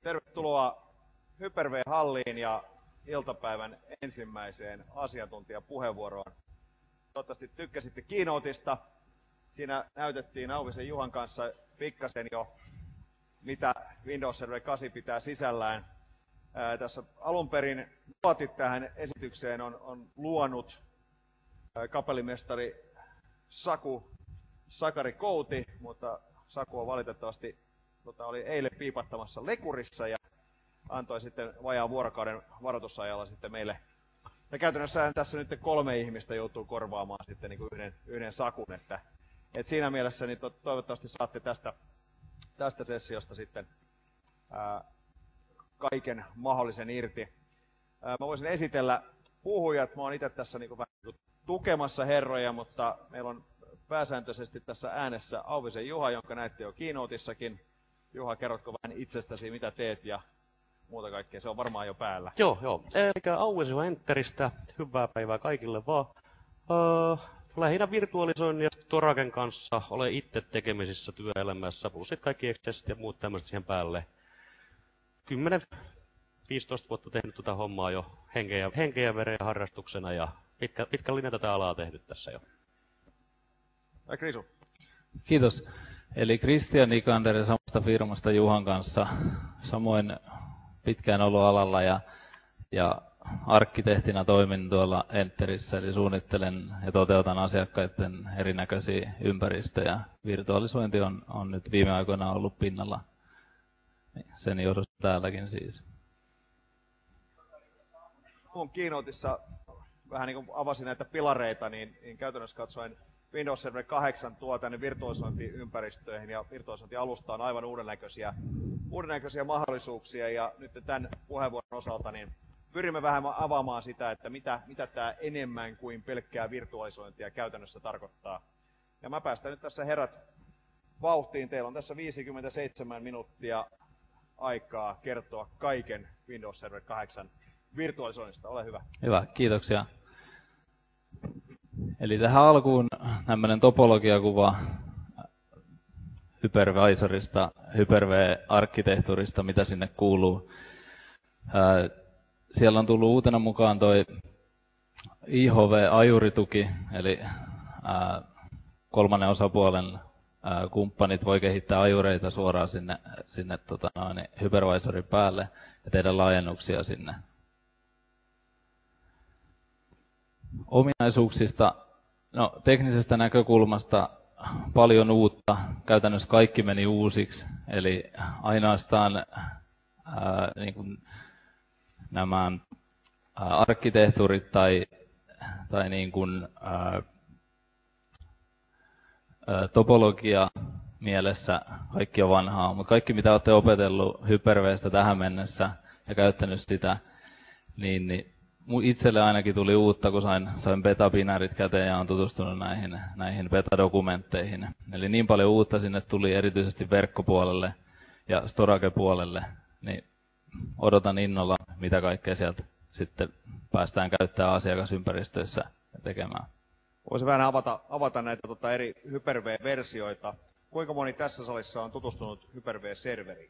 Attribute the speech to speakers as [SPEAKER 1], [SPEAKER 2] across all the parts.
[SPEAKER 1] Tervetuloa Hyper-V-halliin ja iltapäivän ensimmäiseen asiantuntijapuheenvuoroon. Toivottavasti tykkäsitte keynoteista. Siinä näytettiin Auvisen Juhan kanssa pikkasen jo, mitä Windows Server 8 pitää sisällään. Tässä alun perin luotit tähän esitykseen on luonut kapellimestari Sakari Kouti, mutta Saku on valitettavasti oli eilen piipattamassa lekurissa ja antoi sitten vajaan vuorokauden varoitusajalla sitten meille. Ja käytännössä tässä nyt 3 ihmistä joutuu korvaamaan sitten niin kuin yhden Sakun, että siinä mielessä niin toivottavasti saatte tästä sessiosta sitten kaiken mahdollisen irti. Mä voisin esitellä puhujat. Mä oon itse tässä niin kuin vähän tukemassa herroja, mutta meillä on pääsääntöisesti tässä äänessä Auvisen Juha, jonka näitte jo keynoteissakin. Juha, kerrotko vähän itsestäsi, mitä teet ja muuta kaikkea? Se on varmaan jo päällä.
[SPEAKER 2] Joo. Eli Auvisen Juha Enteristä. Hyvää päivää kaikille vaan. Lähinnä virtualisoinnin ja Storagen kanssa olen itse tekemisissä työelämässä, plus sitten kaikki Excessit ja muut tämmöiset siihen päälle. 10-15 vuotta tehnyt tuota hommaa jo henkeä ja veren harrastuksena ja pitkä linja tätä alaa tehnyt tässä jo.
[SPEAKER 1] Krisu.
[SPEAKER 3] Kiitos. Eli Christian Nikander samasta firmasta Juhan kanssa, samoin pitkään ollut alalla ja arkkitehtina toimin tuolla Enterissä, eli suunnittelen ja toteutan asiakkaiden erinäköisiä ympäristöjä. Virtualisointi on nyt viime aikoina ollut pinnalla sen johdosta täälläkin siis.
[SPEAKER 1] Mun keynoteissa vähän niin kuin avasin näitä pilareita, niin käytännössä katsoen Windows Server 8 tuo tänne virtualisointiympäristöihin ja virtualisointialustaan aivan uudenlaisia mahdollisuuksia. Ja nyt tämän puheenvuoron osalta niin pyrimme vähän avaamaan sitä, että mitä tämä enemmän kuin pelkkää virtualisointia käytännössä tarkoittaa. Ja mä päästän nyt tässä herrat vauhtiin. Teillä on tässä 57 minuuttia aikaa kertoa kaiken Windows Server 8 virtualisoinnista. Ole hyvä.
[SPEAKER 3] Hyvä, kiitoksia. Eli tähän alkuun tämmöinen topologiakuva hypervisorista, Hyper-V-arkkitehtuurista, mitä sinne kuuluu. Siellä on tullut uutena mukaan toi IHV-ajurituki, eli kolmannen osapuolen kumppanit voi kehittää ajureita suoraan sinne hypervisorin päälle ja tehdä laajennuksia sinne. Ominaisuuksista, no teknisestä näkökulmasta paljon uutta, käytännössä kaikki meni uusiksi, eli ainoastaan niin kuin nämä arkkitehtuurit tai niin kuin, topologia mielessä kaikki on vanhaa, mutta kaikki mitä olette opetellut Hyper-V:stä tähän mennessä ja käyttänyt sitä, niin itselle ainakin tuli uutta, kun sain beta-binärit käteen ja olen tutustunut näihin beta-dokumentteihin. Eli niin paljon uutta sinne tuli erityisesti verkkopuolelle ja storage-puolelle, niin odotan innolla, mitä kaikkea sieltä sitten päästään käyttämään asiakasympäristöissä ja tekemään.
[SPEAKER 1] Voisin vähän avata näitä eri Hyper-V-versioita. Kuinka moni tässä salissa on tutustunut Hyper-V-serveriin?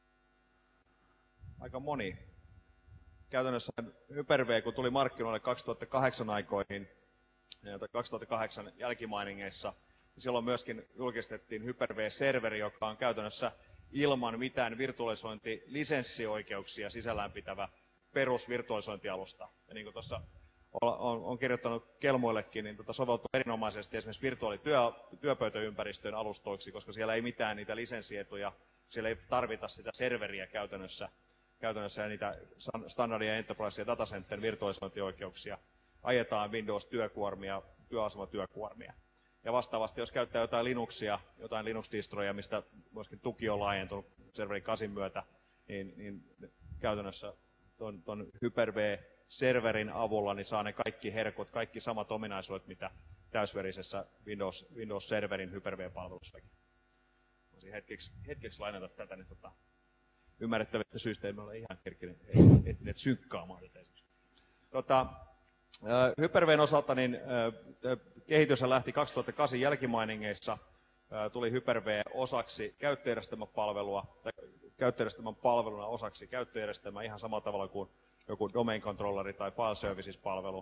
[SPEAKER 1] Aika moni. Käytännössä Hyper-V, kun tuli markkinoille 2008 aikoihin, 2008 jälkimainingeissa, niin silloin myöskin julkistettiin Hyper-V-serveri, joka on käytännössä ilman mitään virtualisointilisenssioikeuksia sisällään pitävä perusvirtualisointialusta. Ja niin kuin tuossa on kirjoittanut Kelmuillekin, niin soveltuu erinomaisesti esimerkiksi virtuaalityöpöytäympäristön alustoiksi, koska siellä ei mitään niitä lisenssietuja, siellä ei tarvita sitä serveriä käytännössä ja niitä standardia enterprise- ja datacenter virtualisointioikeuksia. Ajetaan Windows-työkuormia, työasematyökuormia. Ja vastaavasti, jos käyttää jotain Linuxia, jotain Linux-distroja, mistä myöskin tuki on laajentunut Serverin 8 myötä, niin käytännössä tuon Hyper-V-serverin avulla niin saa ne kaikki herkut, kaikki samat ominaisuudet, mitä täysverisessä Windows-serverin Hyper-V-palvelussakin. Voisin hetkeksi lainata tätä, niin ymmärrettävistä syistä emme ole ihan ehtineet synkkaamaan tätä. Hyper-V:n osalta niin kehitys lähti 2008 jälkimainingeissa, tuli Hyper-V osaksi käyttöjärjestelmäpalvelua, käyttöjärjestelmän palveluna osaksi käyttöjärjestelmää ihan samalla tavalla kuin joku domain controlleri tai file services-palvelu.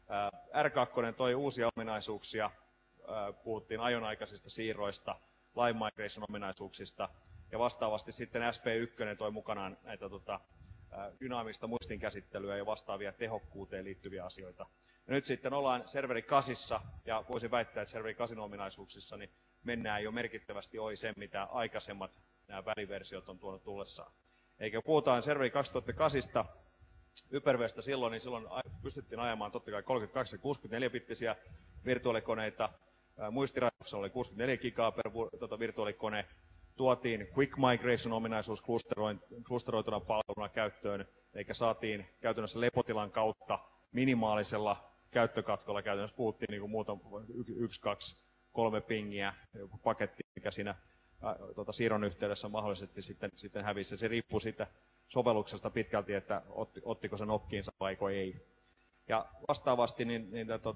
[SPEAKER 1] R2 toi uusia ominaisuuksia, puhuttiin ajonaikaisista siirroista, live migration ominaisuuksista, ja vastaavasti sitten SP1 toi mukanaan näitä dynaamista muistinkäsittelyä ja vastaavia tehokkuuteen liittyviä asioita. Ja nyt sitten ollaan serveri 8, ja voisin väittää, että serveri 8 ominaisuuksissa niin mennään jo merkittävästi ohi sen, mitä aikaisemmat nämä väliversiot on tuonut tullessaan. Eikä puhutaan serveri 2008 Hyper-V:stä silloin, niin silloin pystyttiin ajamaan totta kai 32 ja 64-bittisiä virtuaalikoneita. Muistirajoituksella oli 64 gigaa per virtuaalikone. Tuotiin Quick Migration-ominaisuus klusteroituna palveluna käyttöön, eikä saatiin käytännössä lepotilan kautta minimaalisella käyttökatkolla. Käytännössä puhuttiin niin kuin 1, 2, 3 pingiä, joku paketti, mikä siinä siirron yhteydessä mahdollisesti sitten hävisi. Se riippuu siitä sovelluksesta pitkälti, että ottiko se nokkiinsa vai ei. Ja vastaavasti niin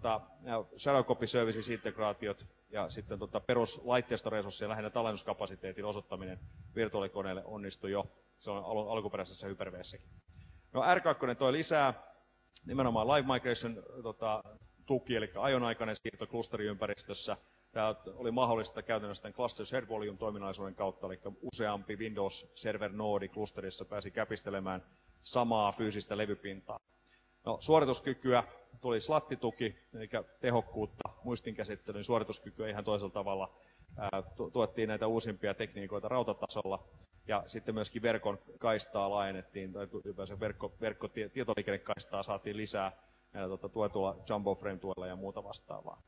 [SPEAKER 1] shadow copy services integraatiot ja sitten peruslaitteistoresurssien lähinnä tallennuskapasiteetin osoittaminen virtuaalikoneelle onnistui jo. Se on alkuperäisessä Hyper-V:ssäkin. No R2 toi lisää nimenomaan live migration tuki, eli ajonaikainen siirto klusteriympäristössä. Tämä oli mahdollista käytännössä Cluster Shared Volume -toiminnallisuuden kautta, eli useampi Windows Server Node klusterissa pääsi käpistelemään samaa fyysistä levypintaa. No, suorituskykyä tuli slattituki, eli tehokkuutta muistinkäsittelyn suorituskykyä ihan toisella tavalla. Tuettiin näitä uusimpia tekniikoita rautatasolla, ja sitten myöskin verkon kaistaa laajennettiin, tai verkkotietoliikennekaistaa saatiin lisää näillä tuetulla Jumbo Frame-tuella ja muuta vastaavaa.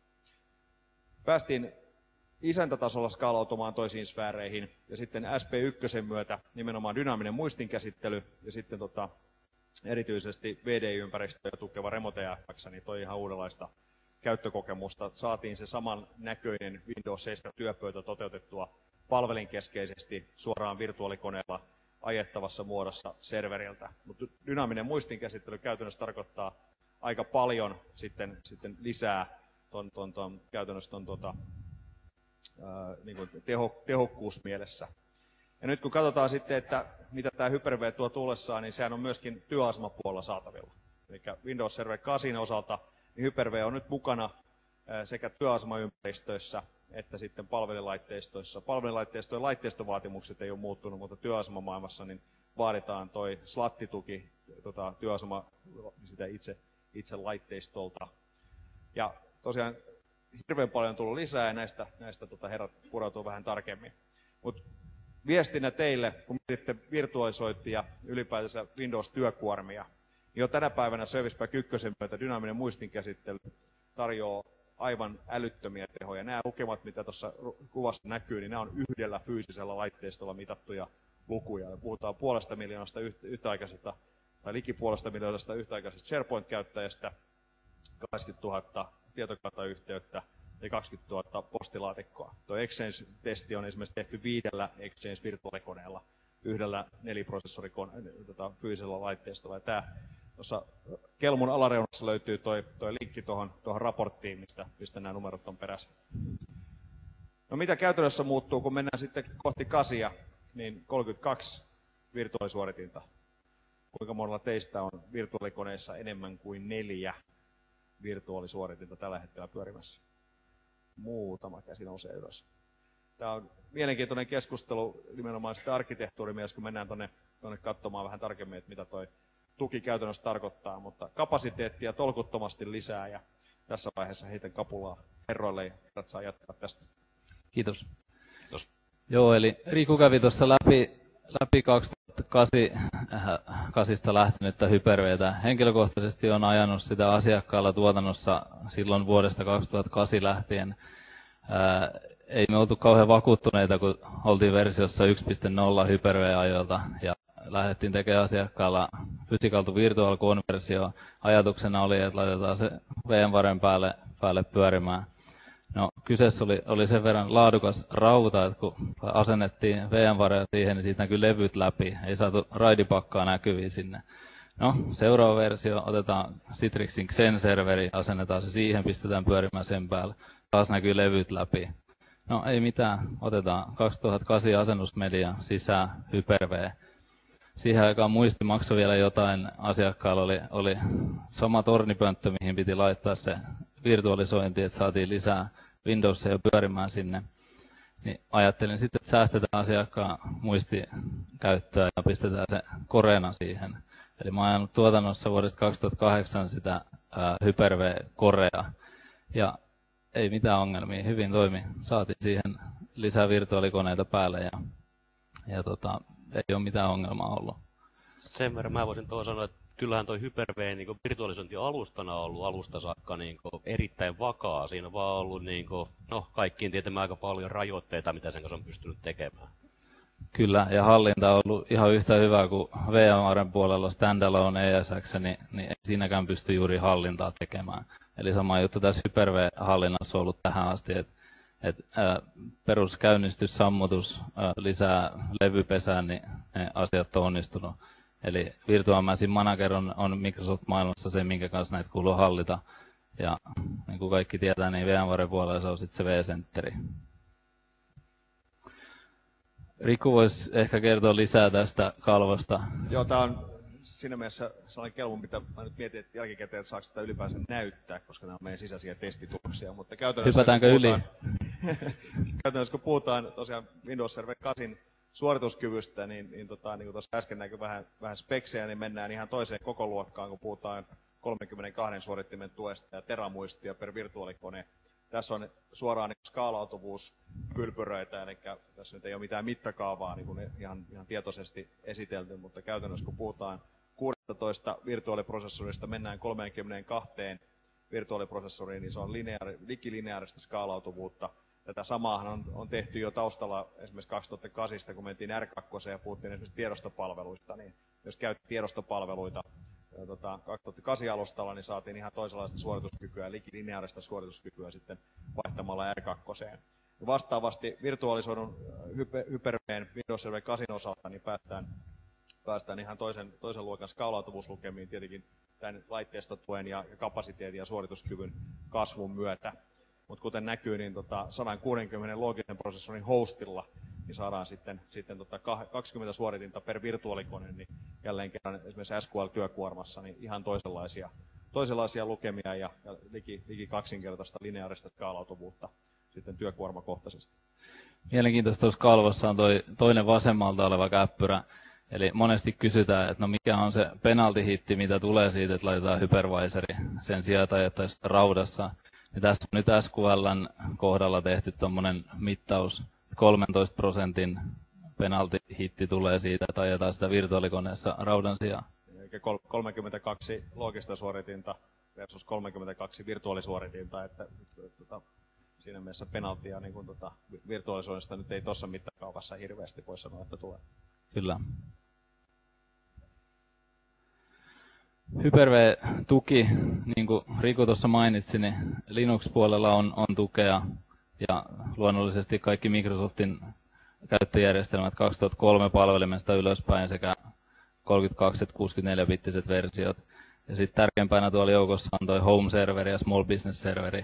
[SPEAKER 1] Päästiin isäntätasolla skaalautumaan toisiin sfääreihin, ja sitten SP1 myötä nimenomaan dynaaminen muistinkäsittely, ja sitten erityisesti VDI-ympäristöä tukeva Remote AFX, niin toi ihan uudenlaista käyttökokemusta. Saatiin se saman näköinen Windows 7 työpöytä toteutettua palvelinkeskeisesti suoraan virtuaalikoneella ajettavassa muodossa serveriltä. Mutta dynaaminen muistinkäsittely käytännössä tarkoittaa aika paljon sitten lisää käytännössä tehokkuusmielessä. Ja nyt kun katsotaan sitten, että mitä tämä Hyper-V tuo tullessaan, niin sehän on myöskin työasemapuolella saatavilla. Eli Windows Server 8 osalta niin Hyper-V on nyt mukana sekä työasemaympäristöissä että sitten palvelilaitteistoissa. Palvelilaitteistojen laitteistovaatimukset ei ole muuttunut, mutta työasemamaailmassa niin vaaditaan toi slattituki työasema sitä itse laitteistolta. Ja tosiaan hirveän paljon on tullut lisää ja näistä herrat pureutuu vähän tarkemmin. Mut viestinä teille, kun mietitte virtualisointia ylipäätänsä Windows-työkuormia, niin jo tänä päivänä Service Pack 1 myötä dynaaminen muistinkäsittely tarjoaa aivan älyttömiä tehoja. Nämä lukemat, mitä tuossa kuvassa näkyy, niin nämä on yhdellä fyysisellä laitteistolla mitattuja lukuja. Puhutaan 500 miljoonasta yhtäaikaisesta, tai liki 500 miljoonasta yhtäaikaisesta SharePoint-käyttäjästä, 80 000 tietokantajayhteyttä ja 20 000 postilaatikkoa. Tuo Exchange-testi on esimerkiksi tehty 5 Exchange-virtuaalikoneella, yhdellä 4-prosessorikon fyysisellä laitteistolla. Tuossa kelmun alareunassa löytyy toi linkki tuohon raporttiin, mistä nämä numerot on peräisin. No mitä käytännössä muuttuu, kun mennään sitten kohti 8, niin 32 virtuaalisuoritinta. Kuinka monella teistä on virtuaalikoneissa enemmän kuin 4 virtuaalisuoritinta tällä hetkellä pyörimässä? Muutama käsi nousee ylös. Tämä on mielenkiintoinen keskustelu nimenomaan sitä arkkitehtuurimielessä, kun mennään tuonne katsomaan vähän tarkemmin, että mitä toi tuki käytännössä tarkoittaa, mutta kapasiteettia tolkuttomasti lisää ja tässä vaiheessa heitän kapulaa herroille ja herrat saa jatkaa tästä.
[SPEAKER 3] Kiitos. Joo, eli Riku kävi tuossa läpi 2008 lähtenyttä Hyper-V:tä. Henkilökohtaisesti olen ajanut sitä asiakkaalla tuotannossa silloin vuodesta 2008 lähtien. Ei me oltu kauhean vakuuttuneita, kun oltiin versiossa 1.0 Hyper-V-ajoilta ja lähdettiin tekemään asiakkaalla Physical to Virtual -konversio. Ajatuksena oli, että laitetaan se VMwaren päälle pyörimään. No, kyseessä oli sen verran laadukas rauta, että kun asennettiin VMwarea siihen, niin siitä näkyi levyt läpi. Ei saatu raidipakkaa näkyviin sinne. No, seuraava versio, otetaan Citrixin Xen-serveri, asennetaan se siihen, pistetään pyörimään sen päälle. Taas näkyy levyt läpi. No, ei mitään, otetaan 2008 asennusmedia sisään Hyper-V. siihen aikaan muisti maksoi vielä jotain. Asiakkaalla oli sama tornipönttö, mihin piti laittaa se virtualisointi, että saatiin lisää Windowsia pyörimään sinne. Niin ajattelin sitten, että säästetään asiakkaan muistikäyttöä ja pistetään se Corena siihen. Eli mä oon ajanut tuotannossa vuodesta 2008 sitä Hyper-V-Corea. Ja ei mitään ongelmia, hyvin toimi. Saatiin siihen lisää virtuaalikoneita päälle ja ei ole mitään ongelmaa ollut.
[SPEAKER 2] Sen verran mä voisin sanoa, että kyllähän toi Hyper-V niin virtualisointi alustana on ollut alusta saakka niin erittäin vakaa. Siinä on vaan ollut kaikkiin tietämään aika paljon rajoitteita, mitä sen kanssa on pystynyt tekemään.
[SPEAKER 3] Kyllä, ja hallinta on ollut ihan yhtä hyvä kuin VMWaren puolella standalone ESX, niin ei siinäkään pysty juuri hallintaa tekemään. Eli sama juttu tässä Hyper-V-hallinnassa on ollut tähän asti, että peruskäynnistys, sammutus, lisää levypesään, niin ne asiat on onnistunut. Eli Virtual Machine Manager on Microsoft-maailmassa se, minkä kanssa näitä kuuluu hallita. Ja niin kuin kaikki tietää, niin VMwaren puolella se on sitten se vCenteri. Riku voisi ehkä kertoa lisää tästä kalvosta.
[SPEAKER 1] Joo, tämä on siinä mielessä sellainen kelmu, mitä mä nyt mietin, että jälkikäteen, että saako sitä ylipäänsä näyttää, koska nämä on meidän sisäisiä testituloksia. Mutta
[SPEAKER 3] hypätäänkö yli?
[SPEAKER 1] Käytännössä kun puhutaan tosiaan Windows Server 8 suorituskyvystä, niin kuin tuossa äsken näkyi vähän speksejä, niin mennään ihan toiseen kokoluokkaan, kun puhutaan 32 suorittimen tuesta ja teramuistia per virtuaalikone. Tässä on suoraan niin skaalautuvuus pylpyröitä, eli tässä nyt ei ole mitään mittakaavaa niin kuin ihan tietoisesti esitelty, mutta käytännössä kun puhutaan 16 virtuaaliprosessorista, mennään 32 virtuaaliprosessoriin, niin se on likilineaarista skaalautuvuutta. Tätä samaahan on tehty jo taustalla esimerkiksi 2008, kun mentiin R2 ja puhuttiin esimerkiksi tiedostopalveluista, niin jos käytti tiedostopalveluita 2008 alustalla, niin saatiin ihan toisenlaista suorituskykyä, likilineaarista suorituskykyä sitten vaihtamalla R2. Vastaavasti virtualisoidun Hyper-V:n Windows Server 8 osalta niin päästään ihan toisen luokan skaalautuvuuslukemiin tietenkin tämän laitteistotuen ja kapasiteetin ja suorituskyvyn kasvun myötä. Mutta kuten näkyy, niin 160 loogisen prosessorin hostilla niin saadaan sitten 20 suoritinta per virtuaalikone, niin jälleen kerran esimerkiksi SQL-työkuormassa niin ihan toisenlaisia lukemia ja liki kaksinkertaista lineaarista skaalautuvuutta sitten työkuormakohtaisesti.
[SPEAKER 3] Mielenkiintoista tuossa kalvossa on toinen vasemmalta oleva käppyrä. Eli monesti kysytään, että no mikä on se penalty-hitti, mitä tulee siitä, että laitetaan hypervisori sen sijaan tai ajettaisiin raudassa. Ja tässä on nyt SQL:n kohdalla tehty tuommoinen mittaus, 13% penalty-hitti tulee siitä, että ajetaan sitä virtuaalikoneessa raudan sijaan.
[SPEAKER 1] Eli 32 loogista suoritinta versus 32 virtuaalisuoritinta, että siinä mielessä penaltia niin virtuaalisuudesta nyt ei tuossa mittakaavassa hirveästi voi sanoa, että tulee.
[SPEAKER 3] Kyllä. Hyper-V-tuki, niin kuin Riku tuossa mainitsi, niin Linux-puolella on tukea ja luonnollisesti kaikki Microsoftin käyttöjärjestelmät 2003 palvelimesta ylöspäin sekä 32 että 64-bittiset versiot. Ja sitten tärkeimpänä tuolla joukossa on tuo Home-serveri ja Small Business-serveri.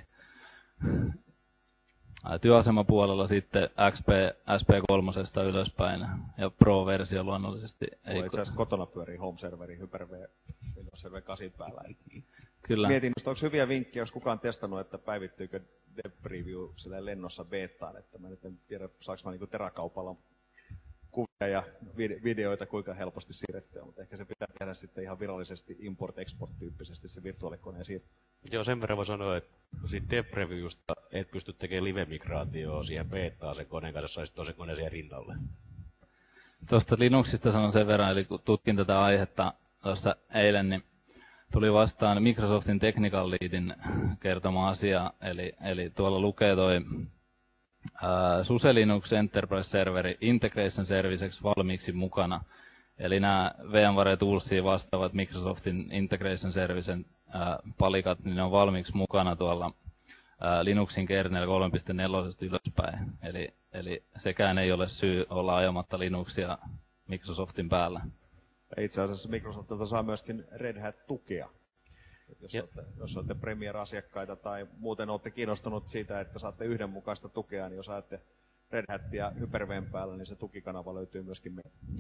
[SPEAKER 3] Työasemapuolella sitten XP SP3 ylöspäin ja Pro-versio luonnollisesti.
[SPEAKER 1] Ei itse asiassa kotona pyörii Home-serveri Hyper-V Windows Server 8 päällä.
[SPEAKER 3] Kyllä.
[SPEAKER 1] Mietin, onko hyviä vinkkejä, jos kukaan testannut, että päivittyykö Dev Preview lennossa betaan, että mä nyt en tiedä, saanko mä niinku teräkaupalla kuvia ja videoita kuinka helposti siirrettyä, mutta ehkä se pitää tehdä sitten ihan virallisesti import-export-tyyppisesti se virtuaalikoneen siirto.
[SPEAKER 2] Joo, sen verran voi sanoa, että siitä Dev Previewsta et pysty tekemään live-migraatioon siihen betaan sen koneen kanssa, jos saisit toisen koneen siihen rinnalle.
[SPEAKER 3] Tuosta Linuxista sanon sen verran, eli kun tutkin tätä aihetta tuossa eilen, niin tuli vastaan Microsoftin Technical Leadin kertoma asia, eli tuolla lukee toi SUSE Linux Enterprise Serveri Integration Serviceksi valmiiksi mukana. Eli nämä VMware Toolsia vastaavat Microsoftin Integration Servicen palikat, niin ne on valmiiksi mukana tuolla Linuxin kernel 3.4 ylöspäin. Eli sekään ei ole syy olla ajamatta Linuxia Microsoftin päällä.
[SPEAKER 1] Itse asiassa Microsoftilta saa myöskin Red Hat-tukea. Jos olette Premier-asiakkaita tai muuten olette kiinnostunut siitä, että saatte yhdenmukaista tukea, niin jos ajatte Red Hatia Hyper-V:n päällä, niin se tukikanava löytyy myöskin meiltä.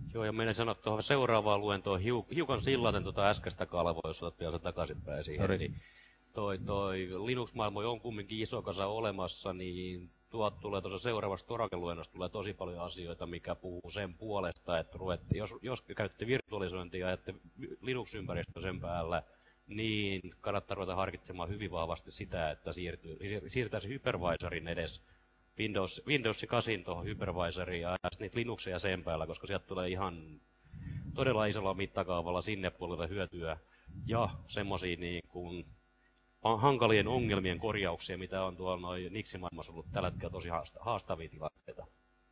[SPEAKER 2] Joo, ja meidän sanoa tuohon seuraavaan luentoon hiukan sillaten äskeistä kalvoa, jos otat vielä se takaisinpäin siihen. Niin toi Linux-maailma on kumminkin iso kasa olemassa, niin tulee tuossa seuraavassa Torake-luennossa tulee tosi paljon asioita, mikä puhuu sen puolesta, että jos käytte virtualisointia ja ajatte Linux-ympäristö sen päällä, niin kannattaa ruveta harkitsemaan hyvin vahvasti sitä, että siirtäisi hypervisorin edes Windows 8 tuohon hypervisoriin ja niitä Linuxeja sen päällä, koska sieltä tulee ihan todella isolla mittakaavalla sinne puolelle hyötyä ja semmosia niin kuin hankalien ongelmien korjauksia, mitä on tuolla noin Niximaailmassa ollut tällä hetkellä tosi haastavia tilanteita.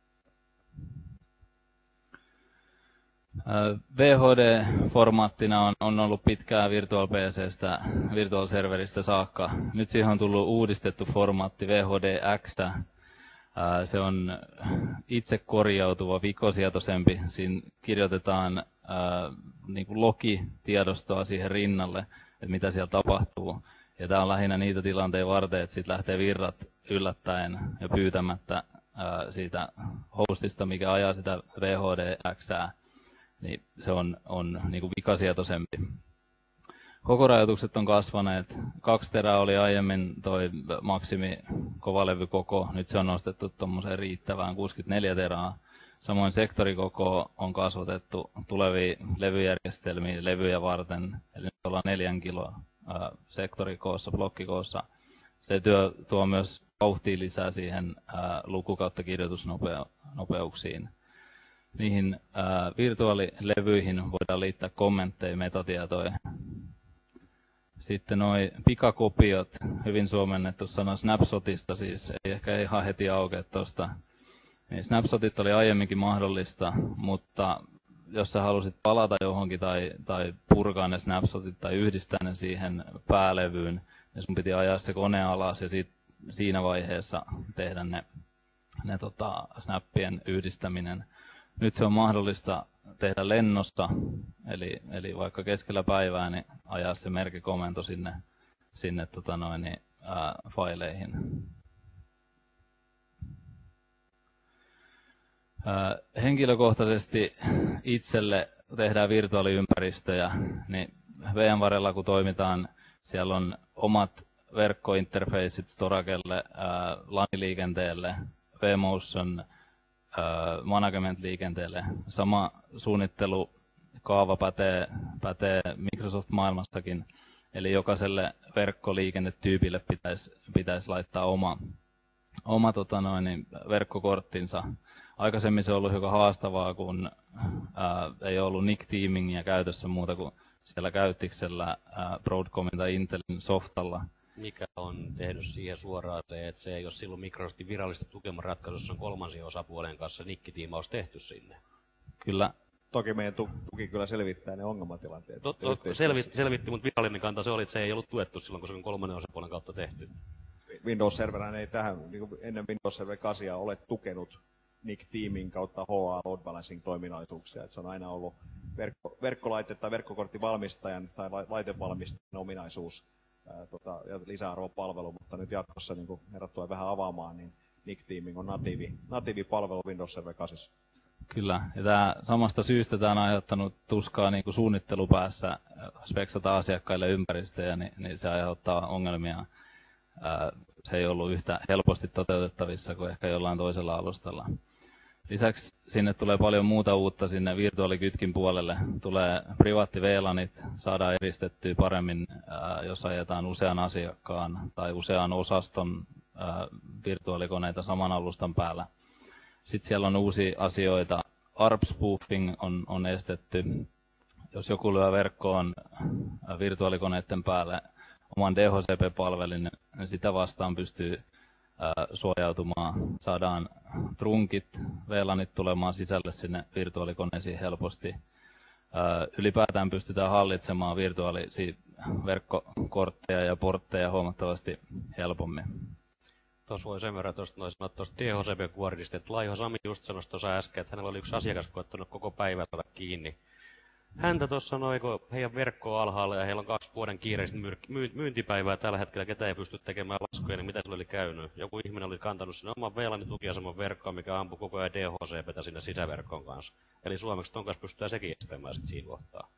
[SPEAKER 3] VHD-formaattina on ollut pitkään Virtual PC:stä, Virtual Serveristä saakka. Nyt siihen on tullut uudistettu formaatti VHDX. Se on itse korjautuva, vikosietoisempi. Siinä kirjoitetaan niin kuin logi-tiedostoa siihen rinnalle, että mitä siellä tapahtuu. Ja tämä on lähinnä niitä tilanteita varten, että siitä lähtee virrat yllättäen ja pyytämättä siitä hostista, mikä ajaa sitä VHDXää. Niin se on niin kuin vikasietoisempi. Kokorajoitukset on kasvaneet. 2 terää oli aiemmin toi maksimi kovalevykoko. Nyt se on nostettu tuommoiseen riittävään 64 teraa. Samoin sektorikoko on kasvatettu tulevia levyjärjestelmiä levyjä varten. Eli nyt ollaan 4 kiloa sektorikoossa, blokkikoossa. Se tuo myös vauhtia lisää siihen luku- kautta kirjoitusnopeuksiin. Niihin virtuaalilevyihin voidaan liittää kommentteja, metatietoja. Sitten noi pikakopiot, hyvin suomennettu sana snapshotista, siis ei ehkä ihan heti aukea tuosta. Niin snapshotit oli aiemminkin mahdollista, mutta jos sä halusit palata johonkin tai purkaa ne snapshotit tai yhdistää ne siihen päälevyyn, niin sun piti ajaa se kone alas ja siinä vaiheessa tehdä ne snappien yhdistäminen. Nyt se on mahdollista tehdä lennosta, eli vaikka keskellä päivää niin ajaa se merkikomento sinne faileihin. Henkilökohtaisesti itselle tehdään virtuaaliympäristöjä, niin VMwarella kun toimitaan, siellä on omat verkkointerfaceit Storakelle, LAN-liikenteelle, vMotion management-liikenteelle. Sama suunnittelukaava pätee Microsoft-maailmassakin, eli jokaiselle verkkoliikennetyypille pitäisi laittaa oma verkkokorttinsa. Aikaisemmin se on ollut hiukan haastavaa, kun ei ollut NIC-teamingia käytössä muuta kuin siellä käyttiksellä Broadcomin tai Intelin softalla.
[SPEAKER 2] Mikä on tehnyt siihen suoraan se, että se ei ole silloin Microsoftin virallista tukemaratkaisussa on kolmansien osapuolen kanssa NIC-tiimaus tehty sinne.
[SPEAKER 3] Kyllä.
[SPEAKER 1] Toki meidän tuki kyllä selvittää ne ongelmatilanteet.
[SPEAKER 2] Selvitti, mutta virallinen kanta se oli, että se ei ollut tuettu silloin, kun se on kolmannen osapuolen kautta tehty.
[SPEAKER 1] Windows Serverhän ei tähän, niin ennen Windows Server 8 ole tukenut NIC-tiimin kautta HA load balancing -toiminnallisuuksia. Että se on aina ollut verkkolaite- tai verkkokorttivalmistajan tai laitevalmistajan ominaisuus ja lisäarvopalvelu, mutta nyt jatkossa, niin kuin herrat tulee vähän avaamaan, niin NIC-teaming on natiivi palvelu Windows Server 8.
[SPEAKER 3] Kyllä, ja samasta syystä tämä on aiheuttanut tuskaa niin kuin suunnittelupäässä speksata asiakkaille ympäristöjä, niin se aiheuttaa ongelmia. Se ei ollut yhtä helposti toteutettavissa kuin ehkä jollain toisella alustalla. Lisäksi sinne tulee paljon muuta uutta sinne virtuaalikytkin puolelle. Tulee privaatti VLANit, saadaan eristettyä paremmin, jos ajetaan usean asiakkaan tai usean osaston virtuaalikoneita saman alustan päällä. Sitten siellä on uusia asioita. ARP spoofing on estetty. Jos joku lyö verkkoon virtuaalikoneiden päälle oman DHCP-palvelin, niin sitä vastaan pystyy suojautumaan. Saadaan trunkit, VLANit tulemaan sisälle sinne virtuaalikoneisiin helposti. Ylipäätään pystytään hallitsemaan virtuaalisia verkkokortteja ja portteja huomattavasti helpommin.
[SPEAKER 2] Tuossa voi sen verran sanoa tuosta DHCP-kuortista, että Laiho Sami just sanoi tuossa äsken, että hänellä oli yksi asiakas koettanut koko päivän saada kiinni häntä tuossa noin, kun heidän verkkoa alhaalla ja heillä on 2 vuoden kiireistä myyntipäivää tällä hetkellä, ketä ei pysty tekemään laskuja, niin mitä sillä oli käynyt? Joku ihminen oli kantanut sinne oman VLANin tukiaseman verkkoon, mikä ampui koko ajan DHCPtä sinne sisäverkon kanssa. Eli suomeksi ton kanssa pystytään sekin estämään sit siinä kohtaa.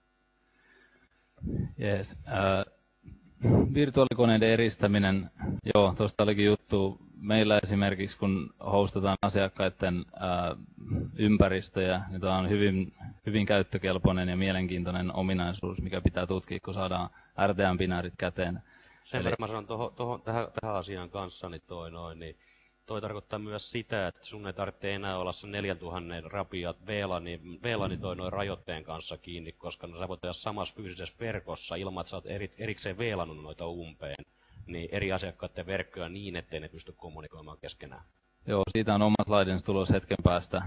[SPEAKER 3] Jees. Virtuaalikoneiden eristäminen, joo, tuosta olikin juttu. Meillä esimerkiksi, kun hostataan asiakkaiden ympäristöjä, niin tämä on hyvin käyttökelpoinen ja mielenkiintoinen ominaisuus, mikä pitää tutkia, kun saadaan RTM-binäärit käteen.
[SPEAKER 2] Sen verran mä sanon tähän asiaan kanssa, niin toi tarkoittaa myös sitä, että sun ei tarvitse enää olla se 4000 rapiat VLANi toi noin rajoitteen kanssa kiinni, koska sä voit tehdä samassa fyysisessä verkossa ilman, että sä oot erikseen VLANut noita umpeen, niin eri asiakkaiden verkkoja niin, ettei ne pysty kommunikoimaan keskenään.
[SPEAKER 3] Joo, siitä on omat slidens tulos hetken päästä.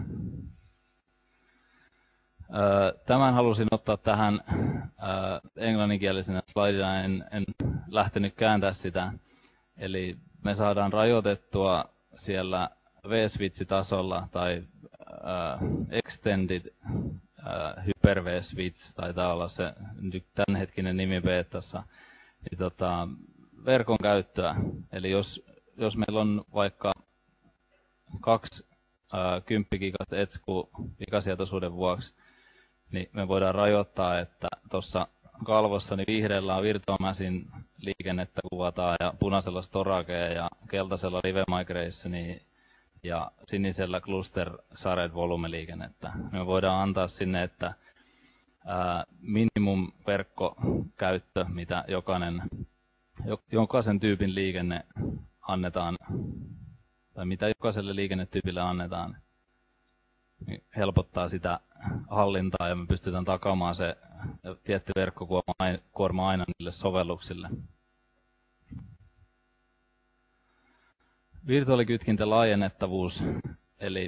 [SPEAKER 3] Tämän halusin ottaa tähän englanninkielisenä slidina, en lähtenyt kääntää sitä. Eli me saadaan rajoitettua siellä vSwitch-tasolla tai Extended Hyper vSwitch, taitaa olla se tämänhetkinen nimi beetassa, niin verkon käyttöä. Eli jos meillä on vaikka 2 10 gigat etsku vikasietoisuuden vuoksi, niin me voidaan rajoittaa, että tuossa kalvossa niin vihreällä on Virtual Machine liikennettä kuvataan ja punaisella Storagea ja keltaisella Live Migration ja sinisellä Cluster Shared Volume liikennettä. Me voidaan antaa sinne, että minimum verkkokäyttö, mitä jokaisen tyypin liikenne annetaan, tai mitä jokaiselle liikennetyypille annetaan, niin helpottaa sitä hallintaa ja me pystytään takaamaan se tietty verkkokuorma aina niille sovelluksille. Virtuaalikytkintä laajennettavuus, eli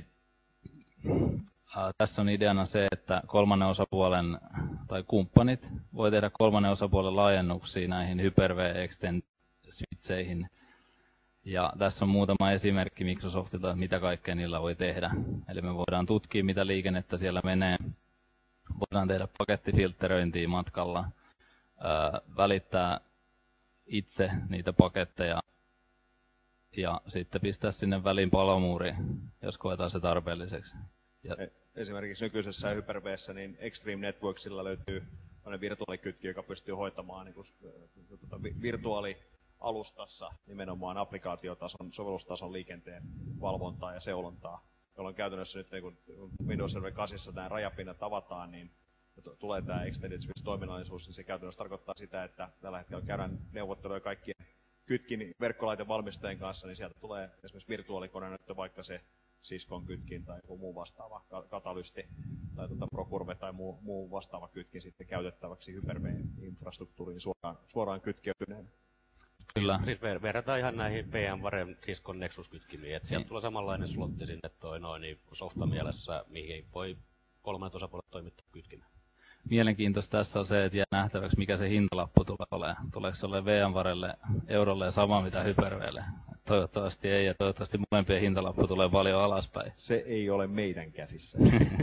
[SPEAKER 3] tässä on ideana se, että kolmannen osapuolen tai kumppanit voi tehdä kolmannen osapuolen laajennuksia näihin Hyper-V Extend switcheihin. Ja tässä on muutama esimerkki Microsoftilta, että mitä kaikkea niillä voi tehdä. Eli me voidaan tutkia, mitä liikennettä siellä menee. Voidaan tehdä pakettifiltteröintiä matkalla, välittää itse niitä paketteja ja sitten pistää sinne väliin palomuuri, jos koetaan se tarpeelliseksi.
[SPEAKER 1] Esimerkiksi nykyisessä Hyper-V:ssä niin Extreme Networksilla löytyy virtuaalikytki, joka pystyy hoitamaan virtuaalialustassa nimenomaan applikaatiotason, sovellustason liikenteen valvontaa ja seulontaa, jolloin käytännössä nyt kun Windows Server 8 nämä rajapinnat avataan, niin tulee tämä Extended Switch-toiminnallisuus, niin se käytännössä tarkoittaa sitä, että tällä hetkellä käydään neuvotteluja kaikkien kytkin verkkolaitevalmistajien kanssa, niin sieltä tulee esimerkiksi virtuaalikone, vaikka se Ciscon kytkin tai joku muu vastaava katalysti tai Procurve tai muu vastaava kytkin sitten käytettäväksi Hyper-V-infrastruktuuriin suoraan kytkeytyneen.
[SPEAKER 2] Kyllä. Siis verrataan ihan näihin VMwaren Ciscon Nexus-kytkimiin, että sieltä tulee samanlainen slotti sinne niin softa-mielessä, mihin voi kolmannet osapuolet toimittaa kytkimen.
[SPEAKER 3] Mielenkiintoista tässä on se, että jää nähtäväksi, mikä se hintalappu tulee olemaan. Tuleeko se olemaan VMwarelle eurolle sama mitä Hyper-V:lle? Toivottavasti ei, ja toivottavasti molempien hintalappu tulee paljon alaspäin.
[SPEAKER 1] Se ei ole meidän käsissä.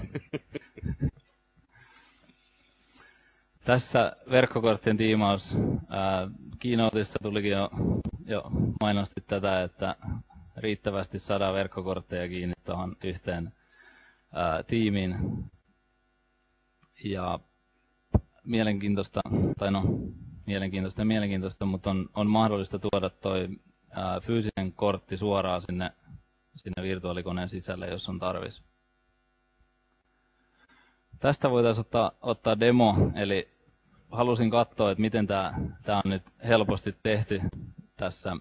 [SPEAKER 3] Tässä verkkokorttien tiimaus. Keynoteissa tulikin jo mainosti tätä, että riittävästi saadaan verkkokortteja kiinni tuohon yhteen tiimiin. Ja mielenkiintoista, mutta on mahdollista tuoda toi fyysinen kortti suoraan sinne virtuaalikoneen sisälle, jos on tarvis. Tästä voitaisiin ottaa demo, eli halusin katsoa, että miten tämä on nyt helposti tehty tässä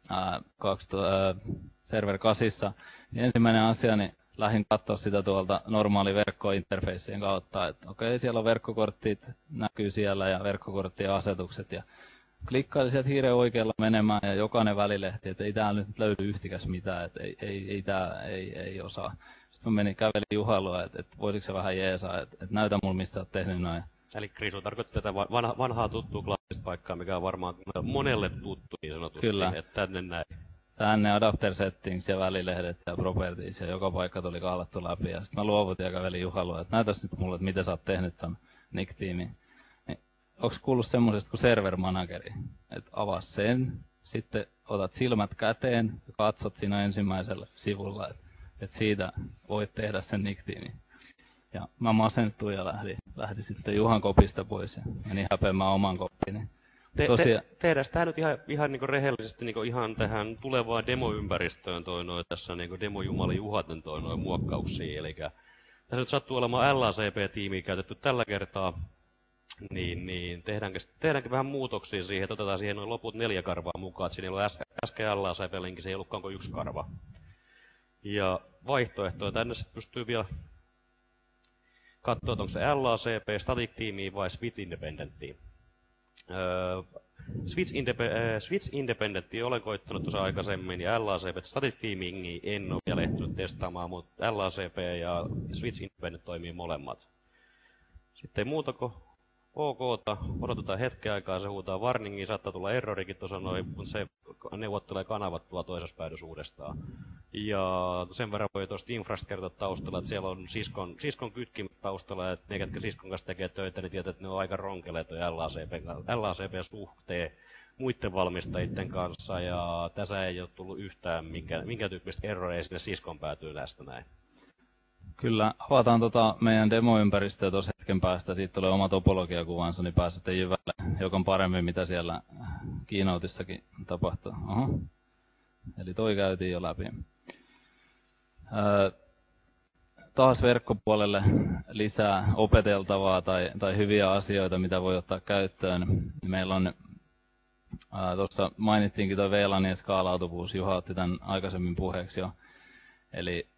[SPEAKER 3] Server 8. Ensimmäinen asia, niin lähdin katsoa sitä tuolta normaali verkkointerfeissien kautta, että okei, siellä on verkkokorttit, näkyy siellä ja verkkokorttien asetukset ja klikkaili sieltä hiiren oikealla menemään ja jokainen välilehti, että ei täällä nyt löydy yhtikäs mitään, että ei osaa. Sitten mä kävelin Juhalua, että voisiko se vähän jeesaa, että näytä mulle mistä olet tehnyt noin.
[SPEAKER 2] Eli Krisu tarkoittaa tätä vanhaa tuttua klassista paikkaa, mikä on varmaan monelle tuttu niin sanotusti,
[SPEAKER 3] kyllä.
[SPEAKER 2] Että tänne näin.
[SPEAKER 3] Tänne adapter settings ja välilehdet ja properties ja joka paikka tuli kaalattu läpi. Ja sitten mä luovutin ja kävelin Juhalua, että näytäs nyt mulle, että mitä sä oot tehnyt ton nicktiimi. Niin, onko kuullut semmoisesta kuin server manageri? Että avaa sen, sitten otat silmät käteen ja katsot siinä ensimmäisellä sivulla, että siitä voit tehdä sen nicktiimin. Ja mä masentuin ja lähdin sitten Juhan kopista pois ja menin häpeämään oman koppiin.
[SPEAKER 2] Tehdään tämä nyt ihan niin rehellisesti niin ihan tähän tulevaan demoympäristöön tässä niin demojumali Juhaten muokkauksia. Eli tässä nyt sattuu olemaan LACP-tiimiä käytetty tällä kertaa, niin tehdäänkö vähän muutoksia siihen, että otetaan siihen noin loput 4 karvaa mukaan, että siinä ei ollut äsken LACP-linkissä, ei ollutkaan kuin 1 karva. Ja vaihtoehtoja tänne sitten pystyy vielä katsoa, onko se LACP, Static-tiimiä vai Switch Independentia. Switch Independentia olen koittanut tuossa aikaisemmin, ja LACP Static-tiimiä en ole vielä ehtinyt testaamaan, mutta LACP ja Switch Independent toimii molemmat. Sitten ei muuta kuin OK:ta, odotetaan hetken aikaa, se huutaa warningia, saattaa tulla errorikin tuossa noin, mutta se neuvottelee kanavat tuolla toisessa päädyssä uudestaan. Ja sen verran voi tuosta infrasta kertoa taustalla, että siellä on Siskon kytkimet taustalla, että ne, ketkä Siskon kanssa tekee töitä, niin tietää, että ne on aika ronkeleet LACP-suhteen muiden valmistajien kanssa, ja tässä ei ole tullut yhtään minkä tyyppistä erroreja sinne Siskon päätyy tästä näin.
[SPEAKER 3] Kyllä, avataan meidän demoympäristöä tuossa hetken päästä. Siitä tulee oma topologiakuvansa, niin pääsette jyvälle hiukan paremmin, mitä siellä Keynotessakin tapahtuu. Oho. Eli toi käytiin jo läpi. Taas verkkopuolelle lisää opeteltavaa tai hyviä asioita, mitä voi ottaa käyttöön. Meillä on, tuossa mainittiinkin tuo VLANien skaalautuvuus, Juha otti tämän aikaisemmin puheeksi jo. Eli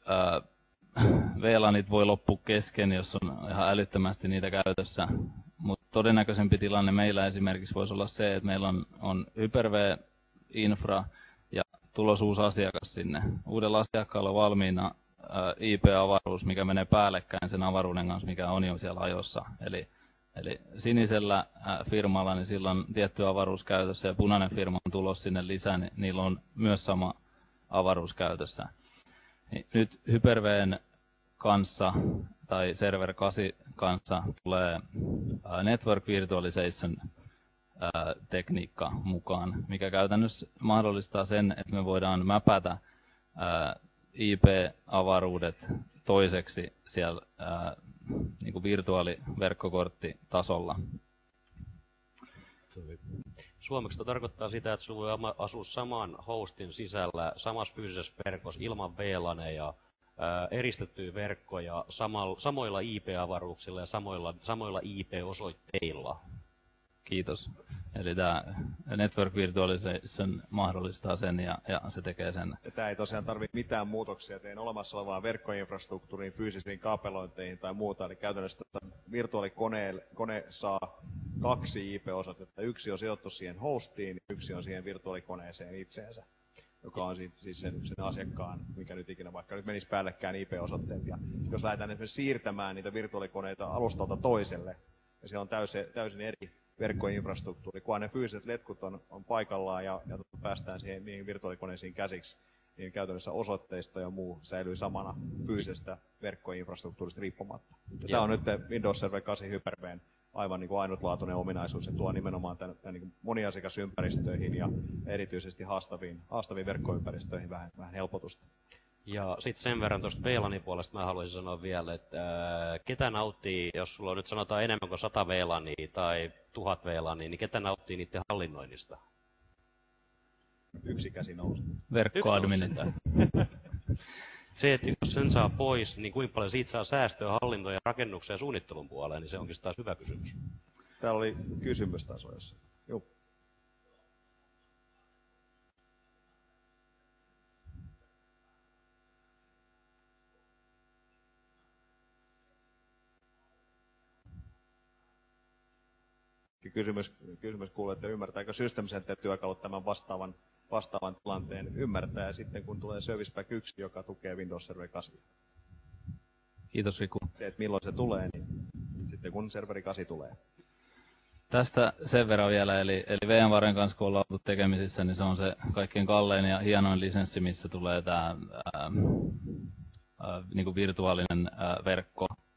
[SPEAKER 3] VLANit voi loppua kesken, jos on ihan älyttömästi niitä käytössä, mutta todennäköisempi tilanne meillä esimerkiksi voisi olla se, että meillä on Hyper-V-infra ja tulos uusi asiakas sinne. Uudella asiakkaalla on valmiina IP-avaruus, mikä menee päällekkäin sen avaruuden kanssa, mikä on jo siellä ajossa. Eli sinisellä firmalla niin sillä on tietty avaruus käytössä ja punainen firma on tulos sinne lisää, niin niillä on myös sama avaruus käytössä. Nyt Hyper-V:n kanssa tai Server 8 kanssa tulee Network Virtualization tekniikka mukaan, mikä käytännössä mahdollistaa sen, että me voidaan mäpätä IP-avaruudet toiseksi siellä niin kuin virtuaaliverkkokorttitasolla.
[SPEAKER 2] Suomeksi tämä tarkoittaa sitä, että sinulla voi asua saman hostin sisällä, samassa fyysisessä verkossa ilman VLANeja, eristettyjä verkkoja samoilla IP-avaruuksilla ja samoilla IP-osoitteilla.
[SPEAKER 3] Kiitos. Eli tämä Network Virtualization mahdollistaa sen ja se tekee sen.
[SPEAKER 1] Ja tämä ei tosiaan tarvitse mitään muutoksia teidän olemassa olevaan verkkoinfrastruktuuriin, fyysisiin kaapelointeihin tai muuta. Eli käytännössä virtuaalikone saa 2 IP-osoitetta. Yksi on sidottu siihen hostiin, yksi on siihen virtuaalikoneeseen itseensä, joka on siis sen asiakkaan, mikä nyt ikinä vaikka nyt menisi päällekkäin IP-osoitteet. Ja jos lähdetään esimerkiksi siirtämään niitä virtuaalikoneita alustalta toiselle, ja siellä on täysin eri verkkoinfrastruktuuri, kunhan ne fyysiset letkut on paikallaan ja päästään niihin virtuaalikoneisiin käsiksi, niin käytännössä osoitteisto ja muu säilyy samana fyysisestä verkkoinfrastruktuurista riippumatta. Tämä on nyt Windows Server 8 Hyper-V:n aivan niin kuin ainutlaatuinen ominaisuus, ja tuo nimenomaan tämän niin kuin moniasiakasympäristöihin ja erityisesti haastaviin verkkoympäristöihin vähän helpotusta.
[SPEAKER 2] Ja sitten sen verran tuosta VLANin puolesta mä haluaisin sanoa vielä, että ketä nauttii, jos sulla on nyt sanotaan enemmän kuin 100 VLANia tai 1000 VLANia, niin ketä nauttii niiden hallinnoinnista?
[SPEAKER 1] Yksi käsi nousi.
[SPEAKER 3] Verkkoadminit.
[SPEAKER 2] Se, että jos sen saa pois, niin kuinka paljon siitä saa säästöä hallintoon ja rakennuksen ja suunnittelun puoleen, niin se onkin taas hyvä kysymys.
[SPEAKER 1] Täällä oli kysymys taas jossain. Joo. Kysymys kuuluu, että ymmärtääkö System Center-työkalut tämän vastaavan tilanteen ymmärtää, ja sitten kun tulee Service Pack 1, joka tukee Windows Server 8.
[SPEAKER 3] Kiitos Riku.
[SPEAKER 1] Se, että milloin se tulee, niin sitten kun Serveri 8 tulee.
[SPEAKER 3] Tästä sen verran vielä, eli VMwaren kanssa kun ollaan oltu tekemisissä, niin se on se kaikkein kallein ja hienoin lisenssi, missä tulee tämä niin kuin virtuaalinen verkko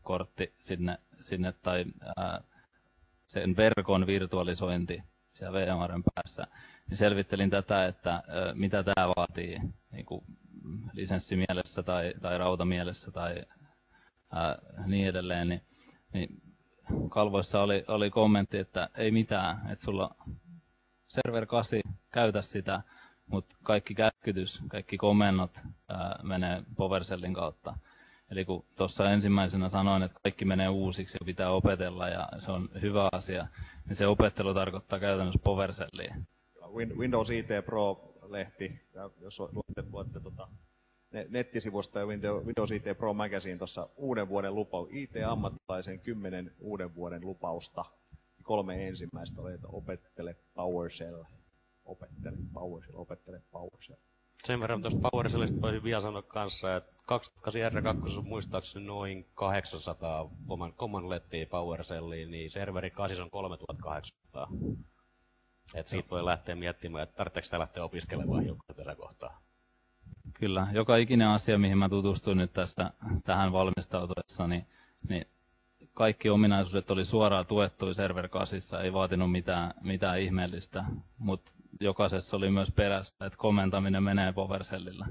[SPEAKER 3] verkkokortti sinne tai sen verkon virtualisointi siellä VMWaren päässä, niin selvittelin tätä, että mitä tämä vaatii niin kuin lisenssimielessä tai rautamielessä tai niin edelleen, niin kalvoissa oli kommentti, että ei mitään, että sulla server 8, käytä sitä, mutta kaikki kätkytys, kaikki komennot menee PowerShellin kautta. Eli kun tuossa ensimmäisenä sanoin, että kaikki menee uusiksi ja pitää opetella ja se on hyvä asia, niin se opettelu tarkoittaa käytännössä PowerShellia.
[SPEAKER 1] Windows IT Pro-lehti, jos luette nettisivusta ja Windows IT Pro Magazine tuossa uuden vuoden lupaus, IT-ammattilaisen 10 uuden vuoden lupausta. 3 ensimmäistä oli, että opettele PowerShell. Opettele PowerShell.
[SPEAKER 2] Sen verran tuosta PowerShellista voisin vielä sanoa kanssa, että 28R2 on muistaakseni noin 800 commandlettia PowerShelliin, niin serveri 8 on 3800. Et siitä voi lähteä miettimään, että tarvitseeko sitä lähteä opiskelemaan hiukan tässä kohtaa.
[SPEAKER 3] Kyllä, joka ikinen asia, mihin mä tutustuin nyt tähän valmistautuessa, niin kaikki ominaisuudet oli suoraan tuettuja Server 8, ei vaatinut mitään ihmeellistä, mutta jokaisessa oli myös perässä, että komentaminen menee PowerShellillä.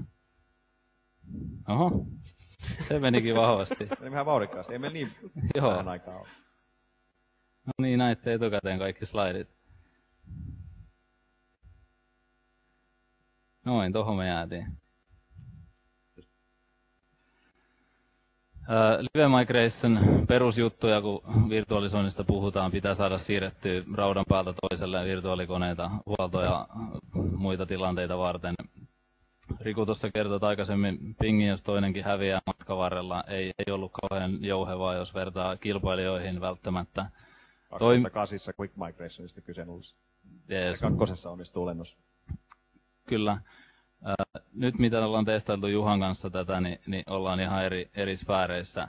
[SPEAKER 3] Oho, se menikin vahvasti.
[SPEAKER 1] Meni vähän vauhdikkaasti, ei meillä niin vähän aikaa ole.
[SPEAKER 3] No niin, näitte etukäteen kaikki slaidit. Noin, tohon me jäätiin. Live Migration perusjuttuja, kun virtualisoinnista puhutaan, pitää saada siirrettyä raudan päältä toiselle virtuaalikoneita, huoltoja ja muita tilanteita varten. Riku tuossa kertoi aikaisemmin, pingi, jos toinenkin häviää matkan varrella, ei ollut kauhean jouhevaa, jos vertaa kilpailijoihin välttämättä.
[SPEAKER 1] 2008 Quick Migrationista kyse olisi.
[SPEAKER 3] Yes.
[SPEAKER 1] 2 onnistuu lennossa.
[SPEAKER 3] Kyllä. Nyt mitä ollaan testailtu Juhan kanssa tätä, niin ollaan ihan eri sfääreissä.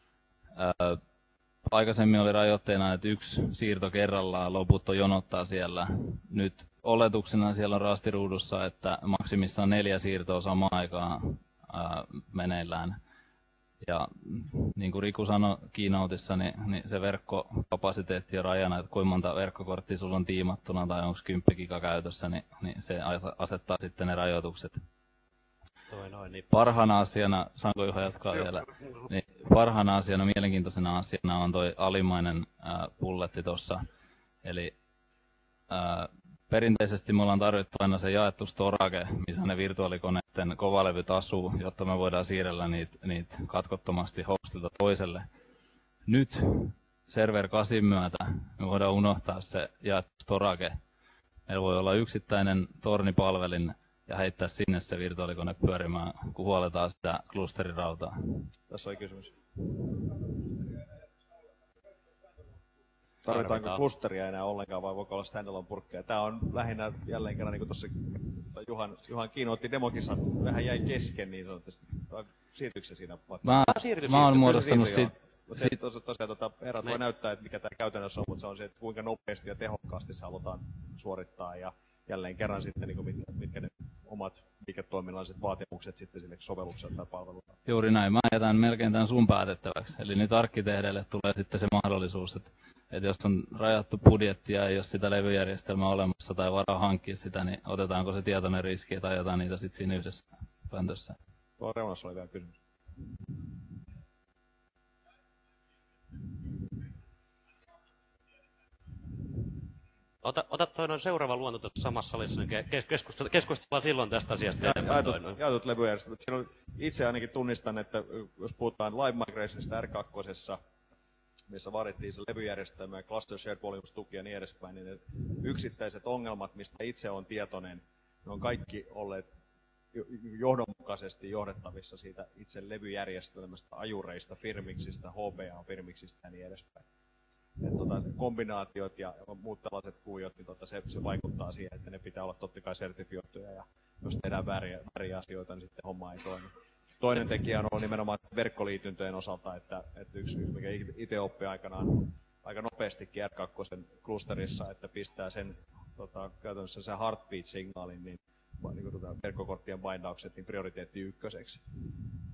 [SPEAKER 3] Aikaisemmin oli rajoitteena, että 1 siirto kerrallaan, loput on jonottaa siellä. Nyt oletuksena siellä on rastiruudussa, että maksimissaan 4 siirtoa samaan aikaan meneillään. Ja niin kuin Riku sanoi keynoteissa, niin se verkkokapasiteetti on rajana, että kuinka monta verkkokorttia sulla on tiimattuna tai onko 10 giga käytössä, niin se asettaa sitten ne rajoitukset. Parhaana asiana, saanko Juha jatkaa vielä, niin parhaana asiana, mielenkiintoisena asiana on toi alimmainen pulletti tuossa. Eli perinteisesti me ollaan tarvittu aina se jaettu storage, missä ne virtuaalikoneiden kovalevyt asuu, jotta me voidaan siirrellä niitä katkottomasti hostilta toiselle. Nyt Server 8 myötä me voidaan unohtaa se jaettu storage. Meillä voi olla yksittäinen tornipalvelin ja heittää sinne se virtuaalikone pyörimään, kun huoletaan sitä klusterirautaa.
[SPEAKER 1] Tässä oli kysymys. Tarvitaanko klusteria enää ollenkaan vai voiko olla standalone purkkeja? Tämä on lähinnä jälleen kerran, niin kuin tuossa Juhan kiinnoitti demokissa, vähän jäi kesken niin sanotusti. Siirtyykö se siinä?
[SPEAKER 3] Mä oon muodostanut
[SPEAKER 1] tosiaan herrat voi näyttää, että mikä tämä käytännössä on, mutta se on se, että kuinka nopeasti ja tehokkaasti se halutaan suorittaa. Ja jälleen kerran sitten, niin mitkä ne omat liiketoiminnalliset vaatimukset sitten sille sovellukselle tai palvelulle.
[SPEAKER 3] Juuri näin. Mä jätän melkein tämän sun päätettäväksi. Eli nyt arkkitehdeille tulee sitten se mahdollisuus, että jos on rajattu budjetti ja ei ole sitä levyjärjestelmää olemassa tai varaa hankkia sitä, niin otetaanko se tietoinen riski ja ajetaan niitä sitten siinä yhdessä pöntössä.
[SPEAKER 1] Tuolla reunassa oli vielä kysymys.
[SPEAKER 2] Ota toi seuraava luonto tuossa samassa salissa, niin keskustellaan silloin tästä asiasta eteenpäin.
[SPEAKER 1] Jaetut levyjärjestelmät. Siinä on, itse ainakin tunnistan, että jos puhutaan Live Migrationista R2, missä vaadittiin se levyjärjestelmä ja Cluster Shared Volumes tuki ja niin edespäin, niin ne yksittäiset ongelmat, mistä itse on tietoinen, ne on kaikki olleet johdonmukaisesti johdettavissa siitä itse levyjärjestelmästä, ajureista, firmiksistä, HBA-firmiksistä ja niin edespäin. Kombinaatiot ja muut tällaiset kuviot, niin se vaikuttaa siihen, että ne pitää olla totta kai sertifioituja, ja jos tehdään vääriä asioita, niin sitten homma ei toimi. Toinen tekijä on nimenomaan verkkoliityntöjen osalta, että yksi mikä itse oppi aikanaan aika nopeastikin R2 klusterissa, että pistää sen käytännössä sen heartbeat-signaalin, niin verkkokorttien bindaukset niin prioriteetti 1.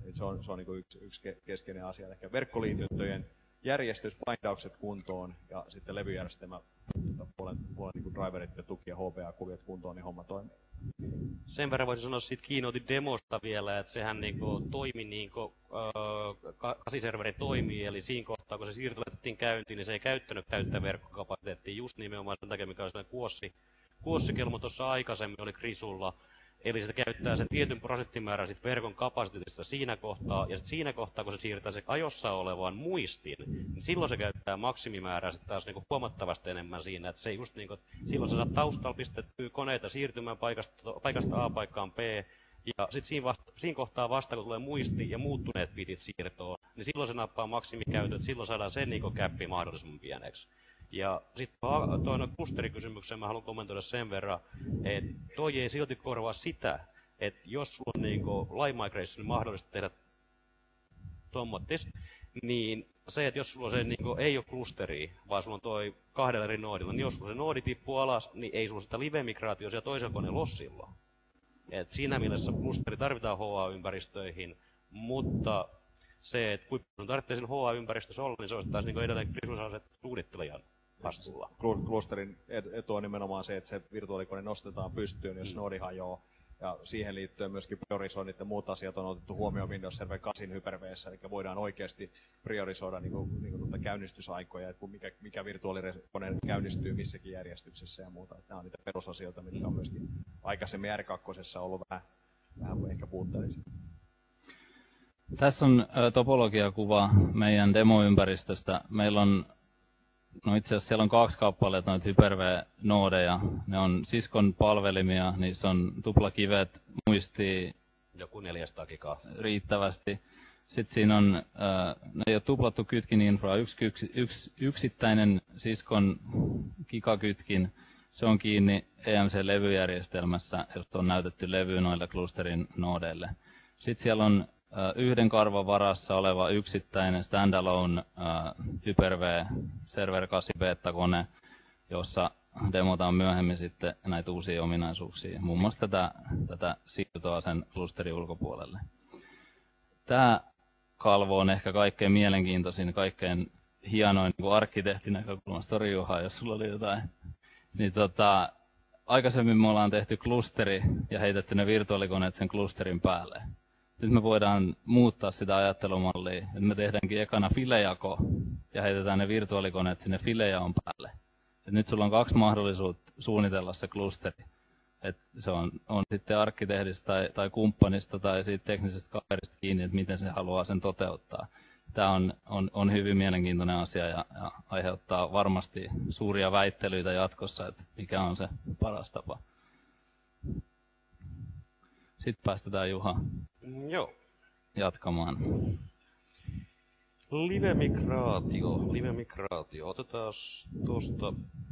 [SPEAKER 1] Se on niin yksi keskeinen asia. Eli verkkoliityntöjen järjestys, bindaukset kuntoon ja sitten levyjärjestelmä, puolen niin driverit ja tuki ja HPA-kuviot kuntoon, niin homma toimii.
[SPEAKER 2] Sen verran voisin sanoa siitä Keynotein demosta vielä, että sehän niinku toimi niinku kasiserveri toimii, eli siinä kohtaa kun se siirto laitettiin käyntiin, niin se ei käyttänyt täyttä verkkokapasiteettia just nimenomaan sen takia, mikä oli sellainen kuossikelmo tuossa aikaisemmin oli Krisulla. Eli se käyttää sen tietyn prosenttimäärän sit verkon kapasiteetista siinä kohtaa, ja sit siinä kohtaa, kun se siirtää se ajossa olevaan muistiin, niin silloin se käyttää maksimimäärää sit taas niinku huomattavasti enemmän siinä, että se just niinku, silloin sä saat taustalla pistettyä koneita siirtymään paikasta A paikkaan B, ja sit siinä kohtaa vasta, kun tulee muisti ja muuttuneet bitit siirtoon, niin silloin se nappaa maksimikäytön, että silloin saadaan sen niinku käppi mahdollisimman pieneksi. Ja sitten tuon klusterikysymyksen mä haluan kommentoida sen verran, että toi ei silti korvaa sitä, että jos sulla on niinku Live Migration mahdollista tehdä tommottis, niin se, että jos sulla se niinku ei ole klusteri, vaan sulla on toi 2 eri noodilla, niin jos sulla se noodi tippuu alas, niin ei sulla sitä live-migraatio siellä toisella koneen lossilla. Et siinä mielessä klusteri tarvitaan HA-ympäristöihin, mutta se, että kuinka sun tarvitsee siinä HA-ympäristössä olla, niin se olisi taas niinku edelleen Krisun suunnittelijan vastuulla.
[SPEAKER 1] Klusterin etu on nimenomaan se, että se virtuaalikone nostetaan pystyyn, jos noodi hajoaa. Ja siihen liittyen myöskin priorisoinnit ja muut asiat on otettu huomioon Windows Server 8 Hyper-V:ssä, eli voidaan oikeasti priorisoida käynnistysaikoja, että mikä virtuaalikone käynnistyy missäkin järjestyksessä ja muuta. Nämä on niitä perusasioita, mitkä on myöskin aikaisemmin R2 ollut vähän ehkä puutteellisia.
[SPEAKER 3] Tässä on topologiakuva meidän demoympäristöstä. Meillä on, no itse asiassa siellä on 2 kappaletta noita Hyper-V-noodeja. Ne on Ciscon palvelimia, niissä on tuplakivet, muistia.
[SPEAKER 2] Joku 400 gigaa.
[SPEAKER 3] Riittävästi. Sitten siinä on, ne ei ole tuplattu kytkin infra, yksittäinen Ciscon gigakytkin. Se on kiinni EMC-levyjärjestelmässä, josta on näytetty levy noille klusterin noodeille. Sitten siellä on yhden karvan varassa oleva yksittäinen standalone Hyper-V Server 8 beta-kone, jossa demotaan myöhemmin sitten näitä uusia ominaisuuksia, muun muassa tätä siirtoa sen klusterin ulkopuolelle. Tämä kalvo on ehkä kaikkein mielenkiintoisin, kaikkein hienoin niin arkkitehtinäkökulmasta. Sori Juha, jos sulla oli jotain. Niin aikaisemmin me ollaan tehty klusteri ja heitetty ne virtuaalikoneet sen klusterin päälle. Nyt me voidaan muuttaa sitä ajattelumallia. Nyt me tehdäänkin ekana filejako ja heitetään ne virtuaalikoneet sinne filejaon päälle. Et nyt sulla on 2 mahdollisuutta suunnitella se klusteri. Et se on sitten arkkitehdistä tai kumppanista tai siitä teknisestä kaverista kiinni, että miten se haluaa sen toteuttaa. Tämä on hyvin mielenkiintoinen asia ja aiheuttaa varmasti suuria väittelyitä jatkossa, että mikä on se paras tapa. Sitten päästetään Juha jatkamaan.
[SPEAKER 2] Live-migraatio. Otetaan tuosta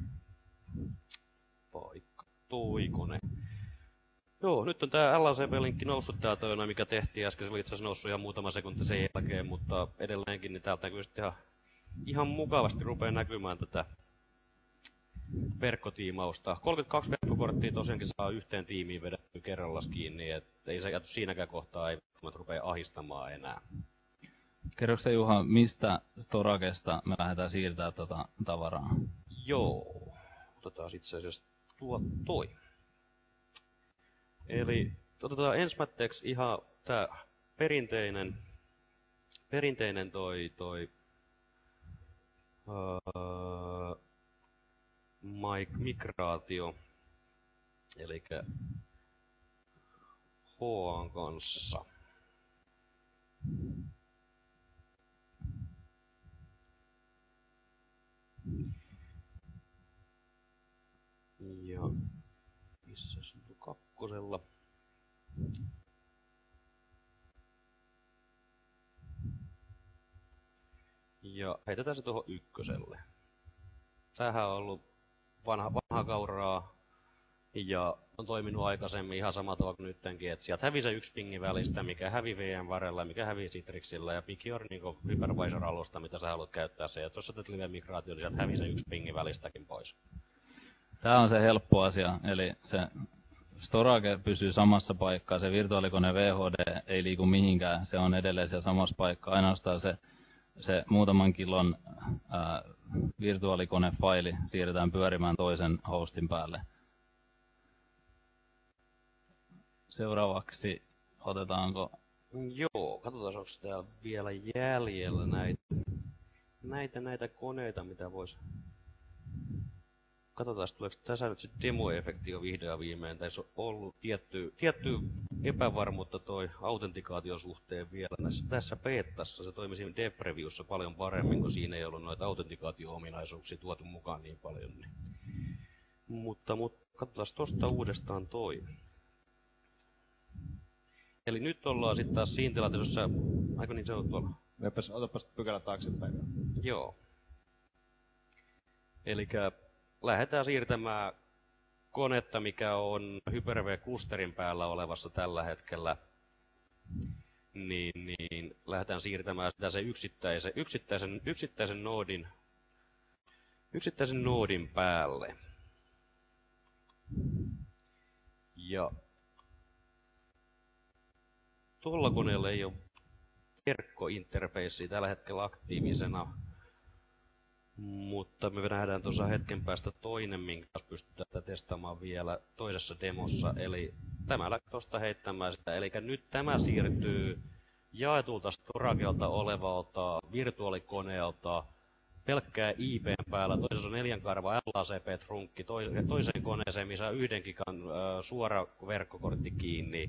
[SPEAKER 2] vaikka toikone. Joo, nyt on tää LACP-linkki noussut tää toinen, mikä tehtiin äsken. Se oli itse asiassa noussut ihan muutama sekunti sen jälkeen, mutta edelleenkin niin täältä näkyy sitten ihan mukavasti rupeaa näkymään tätä verkkotiimausta. 32 verkkokorttia tosiaankin saa yhteen tiimiin vedetty kerrallaan kiinni, että ei se jäty siinäkään kohtaa, ei rupea ahistamaan enää.
[SPEAKER 3] Kerroksä Juha, mistä Storagesta me lähdetään siirtämään tuota tavaraa?
[SPEAKER 2] Joo, otetaan itse asiassa toi. Eli otetaan ensimmäiseksi ihan tää perinteinen toi migraatio, eli HAn kanssa. Ja missä se on kakkosella? Ja heitetään se tuohon ykköselle. Tämähän on ollut vanha kauraa ja on toiminut aikaisemmin ihan sama tavalla kuin nyttenkin, että sieltä hävii se 1 pingi välistä, mikä hävii VMwarella, mikä hävii Citrixillä ja mikä on niin hypervisor-alusta, mitä sä haluat käyttää se. Ja jos sä teet live-migraatio, niin sieltä hävii se 1 pingi välistäkin pois.
[SPEAKER 3] Tämä on se helppo asia, eli se storage pysyy samassa paikkaa, se virtuaalikone VHD ei liiku mihinkään, se on edelleen siellä samassa paikkaa, ainoastaan se muutaman kilon virtuaalikonefaili siirretään pyörimään toisen hostin päälle. Seuraavaksi otetaanko...
[SPEAKER 2] Joo, katsotaan onko täällä vielä jäljellä näitä koneita, mitä vois... Katsotaan, tuleeko tässä nyt sitten demoefekti jo vihdoin ja viimein. Tässä on ollut tietty epävarmuutta toi autentikaation suhteen vielä. Tässä beetassa se toimi siinä dev previewssa paljon paremmin, kun siinä ei ollut noita autentikaatio-ominaisuuksia tuotu mukaan niin paljon. Niin. Mutta katsotaan tosta uudestaan toi. Eli nyt ollaan sitten taas siinä tilanteessa, aiko niin se on tuolla?
[SPEAKER 1] Otapas pykälä taaksepäin.
[SPEAKER 2] Joo. Elikkä lähdetään siirtämään konetta, mikä on Hyper-V-klusterin päällä olevassa tällä hetkellä. Niin lähdetään siirtämään sitä se yksittäisen noodin päälle. Ja tuolla koneella ei ole verkkointerfeissi tällä hetkellä aktiivisena, mutta me nähdään tuossa hetken päästä toinen, minkä pystytään testaamaan vielä toisessa demossa. Eli tämä lähtee tuosta heittämään sitä. Eli nyt tämä siirtyy jaetulta storagelta olevalta virtuaalikoneelta pelkkää IPn päällä. Toisessa on 4 karva LACP-trunkki, toiseen koneeseen, missä on 1 gigan suora verkkokortti kiinni.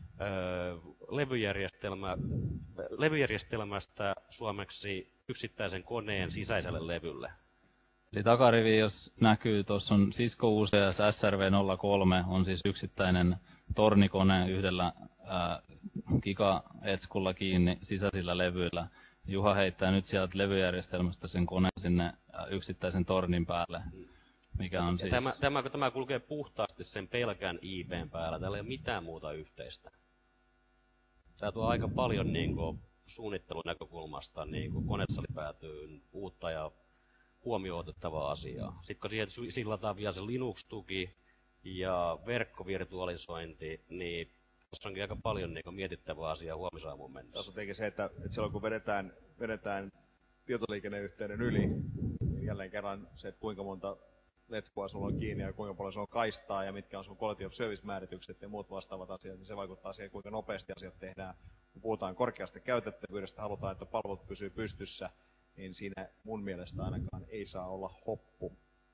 [SPEAKER 2] Levyjärjestelmästä suomeksi yksittäisen koneen sisäiselle levylle.
[SPEAKER 3] Eli takarivi, jos näkyy, tuossa on Cisco UCS SRV03, on siis yksittäinen tornikone yhdellä gigaetskulla kiinni sisäisillä levyillä. Juha heittää nyt sieltä levyjärjestelmästä sen koneen sinne yksittäisen tornin päälle. Mikä on siis...
[SPEAKER 2] Tämä kulkee puhtaasti sen pelkän IPn päällä, täällä ei ole mitään muuta yhteistä. Tämä tuo aika paljon suunnittelun näkökulmasta konesalipäätyyn uutta ja huomioon otettavaa asiaa. Sitten kun siihen sillataan vielä se Linux-tuki ja verkkovirtualisointi, niin tässä onkin aika paljon mietittävää asiaa huomisaamuun mennessä.
[SPEAKER 1] Tässä on tietenkin se, että silloin kun vedetään tietoliikenneyhteyden yli, niin jälleen kerran se, että kuinka monta letkua sulla on kiinni ja kuinka paljon se on kaistaa ja mitkä on sun quality of service-määritykset ja muut vastaavat asiat, niin se vaikuttaa siihen, kuinka nopeasti asiat tehdään. Kun puhutaan korkeasta käytettävyydestä, halutaan, että palvelut pysyy pystyssä, niin siinä mun mielestä ainakaan ei saa olla hoppu.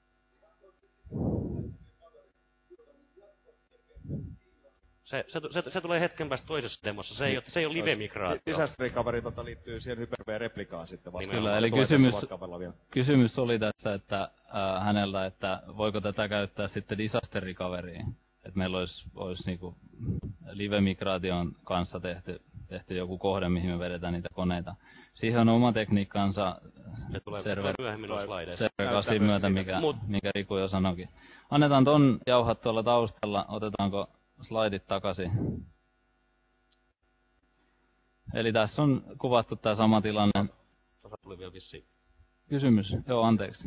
[SPEAKER 2] Se tulee hetken päästä toisessa demossa, se ei ole live-migraatio.
[SPEAKER 1] Disaster recovery liittyy siihen Hyper-V-replikään sitten vasta.
[SPEAKER 3] Kyllä, eli kysymys oli tässä, että hänellä, että voiko tätä käyttää sitten disaster recoveryin. Että meillä olisi niinku live-migraation kanssa tehty joku kohde, mihin me vedetään niitä koneita. Siihen on oma tekniikkansa Server 8 myötä, mikä Riku jo sanoikin. Annetaan ton jauhat tuolla taustalla, otetaanko slaidit takaisin. Eli tässä on kuvattu tämä sama tilanne.
[SPEAKER 2] Tuossa tuli vielä vissiin.
[SPEAKER 3] Kysymys, joo anteeksi.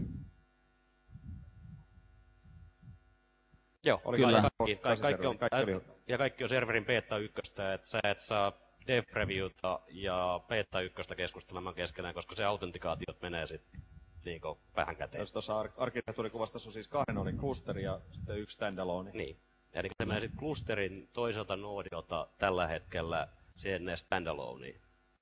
[SPEAKER 2] Joo, kyllä. Kaikki on serverin beta 1, että sä et saa dev previewta ja beta 1 keskustelemaan keskenään, koska se autentikaatiot menee sitten vähän käteen.
[SPEAKER 1] Tuossa arkkitehtuurikuvassa tässä on siis 2 noodin klusteri ja sitten 1 standalone.
[SPEAKER 2] Niin. Eli se menee sitten klusterin toiselta noodilta tällä hetkellä sinne standaloneen.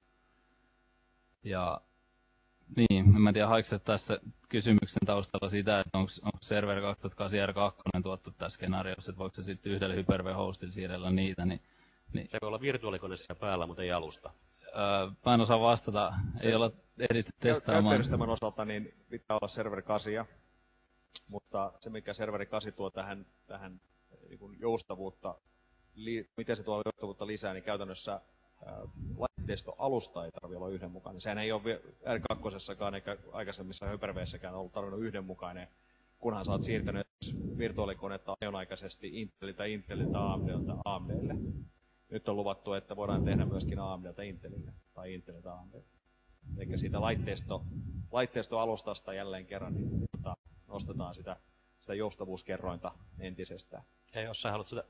[SPEAKER 3] Ja niin, en tiedä haiko tässä kysymyksen taustalla sitä, että onko Server 2008 R2 tuottu tässä skenaariossa, että voiko se sitten yhdelle Hyper-V-hostille siirrellä niitä, niin
[SPEAKER 2] se voi olla virtuaalikone siellä päällä, mutta ei alusta.
[SPEAKER 3] Mä en osaa vastata, ei olla ehditty testaamaan.
[SPEAKER 1] Käyttöjärjestelmän osalta niin pitää olla Server 8, mutta se mikä Server 8 tuo tähän niin joustavuutta, miten se tuo joustavuutta lisää, niin käytännössä laitteistoalusta ei tarvitse olla yhdenmukainen. Sehän ei ole R2:ssakaan eikä aikaisemmissa Hyper-V:ssäkään ollut tarvinnut yhdenmukainen, kunhan sä oot siirtänyt virtuaalikonetta ajonaikaisesti Inteliltä AMDltä AMDlle. Nyt on luvattu, että voidaan tehdä myöskin AMDltä Intelille tai Inteliltä AMDlle. Eli siitä laitteistoalustasta jälleen kerran niin nostetaan sitä joustavuuskerrointa entisestään.
[SPEAKER 2] Hei, jos sä haluat sitä...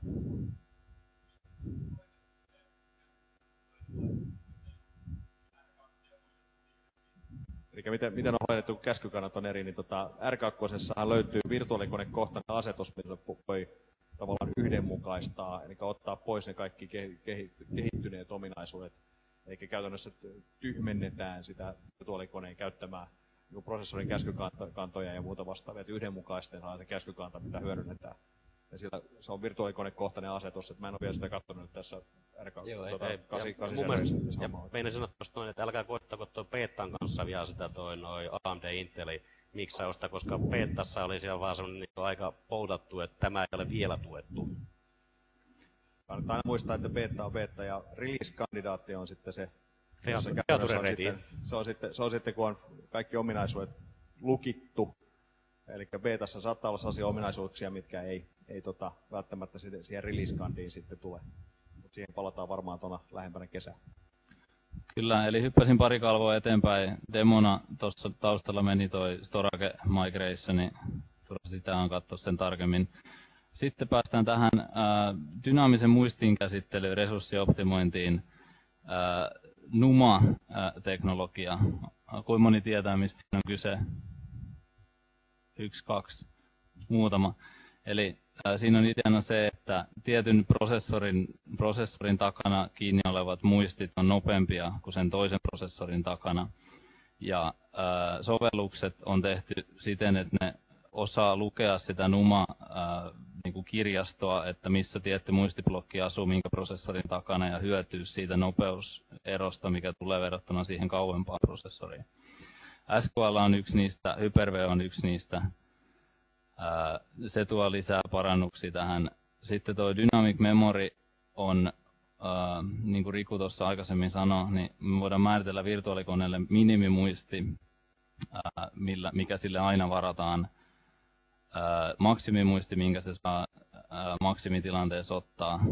[SPEAKER 1] Eli miten on hoidettu käskykannat on eri, niin R2 löytyy virtuaalikonekohtainen asetus, millä voi tavallaan yhdenmukaistaa, eli ottaa pois ne kaikki kehittyneet ominaisuudet, eli käytännössä tyhmennetään sitä virtuaalikoneen käyttämää niin prosessorin käskykantoja ja muuta vastaavia, että yhdenmukaistetaan se käskykanta, mitä hyödynnetään. Ja sillä, se on virtuaalikonekohtainen asetus, että mä en ole vielä sitä katsonut tässä R8-serverissä.
[SPEAKER 2] Meidän sanoa tuosta noin, että älkää koittako tuon Betan kanssa vielä sitä noin AMD Inteli miksausta, koska Betassa oli siellä vaan semmoinen niin aika poudattu, että tämä ei ole vielä tuettu.
[SPEAKER 1] Kannattaa aina muistaa, että beta on beta ja release-kandidaatti on sitten se, se on sitten kun on kaikki ominaisuudet lukittu. Eli betassa saattaa olla sellaisia ominaisuuksia, mitkä ei välttämättä siihen release-kandiin sitten tule. Mutta siihen palataan varmaan tuona lähempänä kesää.
[SPEAKER 3] Kyllä, eli hyppäsin pari kalvoa eteenpäin. Demona tuossa taustalla meni toi Storage Migration, niin sitä on katsoa sen tarkemmin. Sitten päästään tähän dynaamisen muistin käsittelyyn, resurssioptimointiin, NUMA-teknologia. Kuinka moni tietää, mistä on kyse? 1, 2, muutama. Eli siinä on ideana se, että tietyn prosessorin takana kiinni olevat muistit on nopeampia kuin sen toisen prosessorin takana. Ja sovellukset on tehty siten, että ne osaa lukea sitä NUMA-kirjastoa, että missä tietty muistiblokki asuu minkä prosessorin takana ja hyötyy siitä nopeuserosta, mikä tulee verrattuna siihen kauempaan prosessoriin. SQL on yksi niistä, Hyper-V on yksi niistä. Se tuo lisää parannuksia tähän. Sitten tuo Dynamic Memory on, niin kuin Riku tuossa aikaisemmin sanoi, niin me voidaan määritellä virtuaalikoneelle minimimuisti, mikä sille aina varataan, maksimimuisti, minkä se saa maksimitilanteessa ottaa,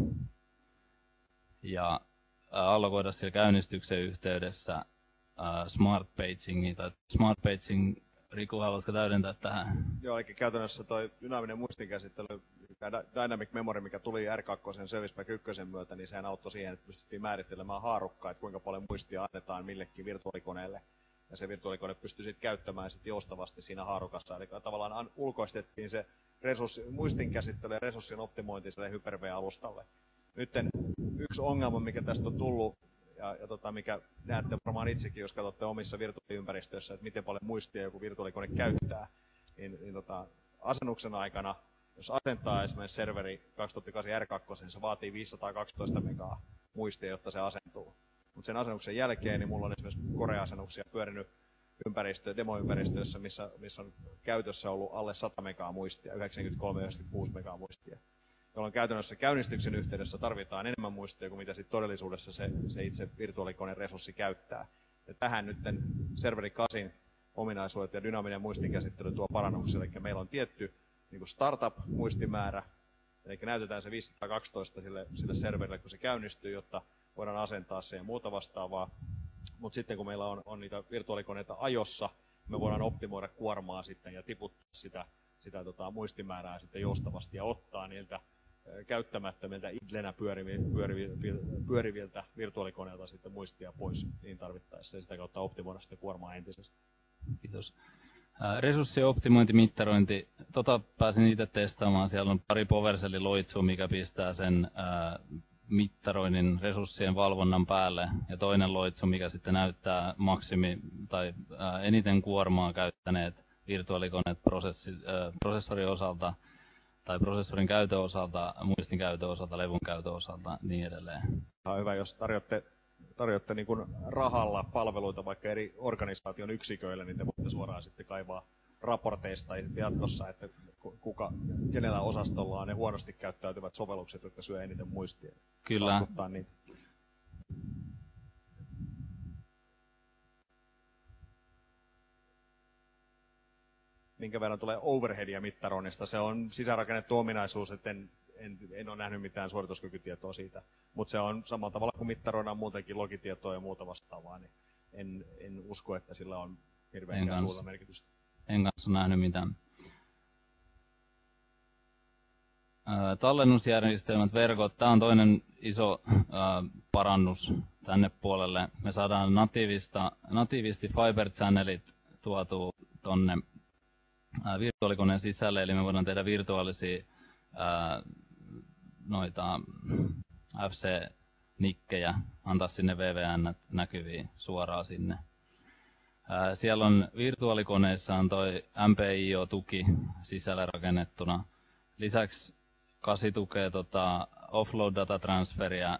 [SPEAKER 3] ja allokoida sillä käynnistyksen yhteydessä smart pagingia tai smart paging. Riku, haluatko täydentää tähän?
[SPEAKER 1] Joo, eli käytännössä tuo dynaaminen muistinkäsittely, Dynamic Memory, mikä tuli R2 Service Pack 1 myötä, niin sehän auttoi siihen, että pystyttiin määrittelemään haarukkaa, että kuinka paljon muistia annetaan millekin virtuaalikoneelle. Ja se virtuaalikone pystyi sitten käyttämään sit joustavasti siinä haarukassa. Eli tavallaan ulkoistettiin se muistinkäsittely ja resurssien optimointi sille Hyper-V-alustalle. Nyt yksi ongelma, mikä tästä on tullut, ja mikä näette varmaan itsekin, jos katsotte omissa virtuaaliympäristöissä, että miten paljon muistia joku virtuaalikone käyttää, niin asennuksen aikana, jos asentaa esimerkiksi serveri 2008 R2, niin se vaatii 512 megaa muistia, jotta se asentuu. Mutta sen asennuksen jälkeen niin mulla on esimerkiksi Core-asennuksia pyörinyt demoympäristöissä, missä on käytössä ollut alle 100 megaa muistia, 93-96 megaa muistia. Jolloin käytännössä käynnistyksen yhteydessä tarvitaan enemmän muistia kuin mitä sit todellisuudessa se itse virtuaalikoneen resurssi käyttää. Ja tähän nyt serveri 8 ominaisuudet ja dynaaminen muistinkäsittely tuo parannuksia. Eli meillä on tietty niin startup-muistimäärä, eli näytetään se 512 sille serverille, kun se käynnistyy, jotta voidaan asentaa se ja muuta vastaavaa. Mutta sitten kun meillä on niitä virtuaalikoneita ajossa, me voidaan optimoida kuormaa sitten ja tiputtaa sitä muistimäärää sitten joustavasti ja ottaa niiltä käyttämättömiltä idlenä pyöriviltä virtuaalikoneilta sitten muistia pois niin tarvittaessa ja sitä kautta optimoida sitä kuormaa entisestä.
[SPEAKER 3] Kiitos. Resurssioptimointi, pääsin itse testaamaan. Siellä on pari PowerShell-loitsua, mikä pistää sen mittaroinnin resurssien valvonnan päälle, ja toinen loitsu, mikä sitten näyttää tai eniten kuormaa käyttäneet virtuaalikoneet prosessorin osalta, tai prosessorin käytön osalta, muistin käytön osalta, levyn käytön osalta, niin edelleen.
[SPEAKER 1] Tämä on hyvä, jos tarjoatte niin kuin rahalla palveluita vaikka eri organisaation yksiköille, niin te voitte suoraan sitten kaivaa raporteista ja sitten jatkossa, että kenellä osastolla on ne huonosti käyttäytyvät sovellukset, jotka syö eniten muistia.
[SPEAKER 3] Kyllä.
[SPEAKER 1] Niitä. Minkä verran tulee overheadia mittaroinnista. Se on sisäänrakennettu ominaisuus, että en ole nähnyt mitään suorituskykytietoa siitä. Mutta se on samalla tavalla kuin mittaroidaan muutenkin logitietoa ja muuta vastaavaa, niin en usko, että sillä on hirveän suurta merkitystä.
[SPEAKER 3] En kanssa nähnyt mitään. tallennusjärjestelmät, verkot, tämä on toinen iso parannus tänne puolelle. Me saadaan natiivisti Fiber Channelit tuotua tonne virtuaalikoneen sisälle, eli me voidaan tehdä virtuaalisia noita FC-nikkejä, antaa sinne VVN näkyviin suoraan sinne. Siellä on virtuaalikoneissa on toi MPIO-tuki sisällä rakennettuna. Lisäksi 8 tukee offload data transferia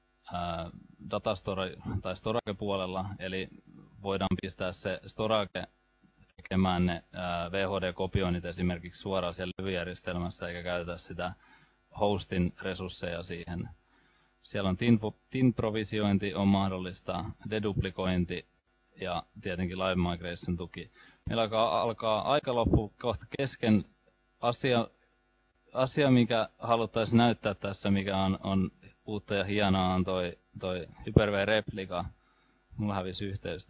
[SPEAKER 3] storage-puolella, eli voidaan pistää se storage tekemään ne VHD-kopioinnit esimerkiksi suoraan siellä levyjärjestelmässä, eikä käytetä sitä hostin resursseja siihen. Siellä on TIN-provisiointi on mahdollista, deduplikointi ja tietenkin live migration tuki. Meillä alkaa aika loppu kohta kesken. Asia, mikä haluttaisiin näyttää tässä, mikä on uutta ja hienoa, on toi Hyper-V-replika. Mulla hävisi yhteys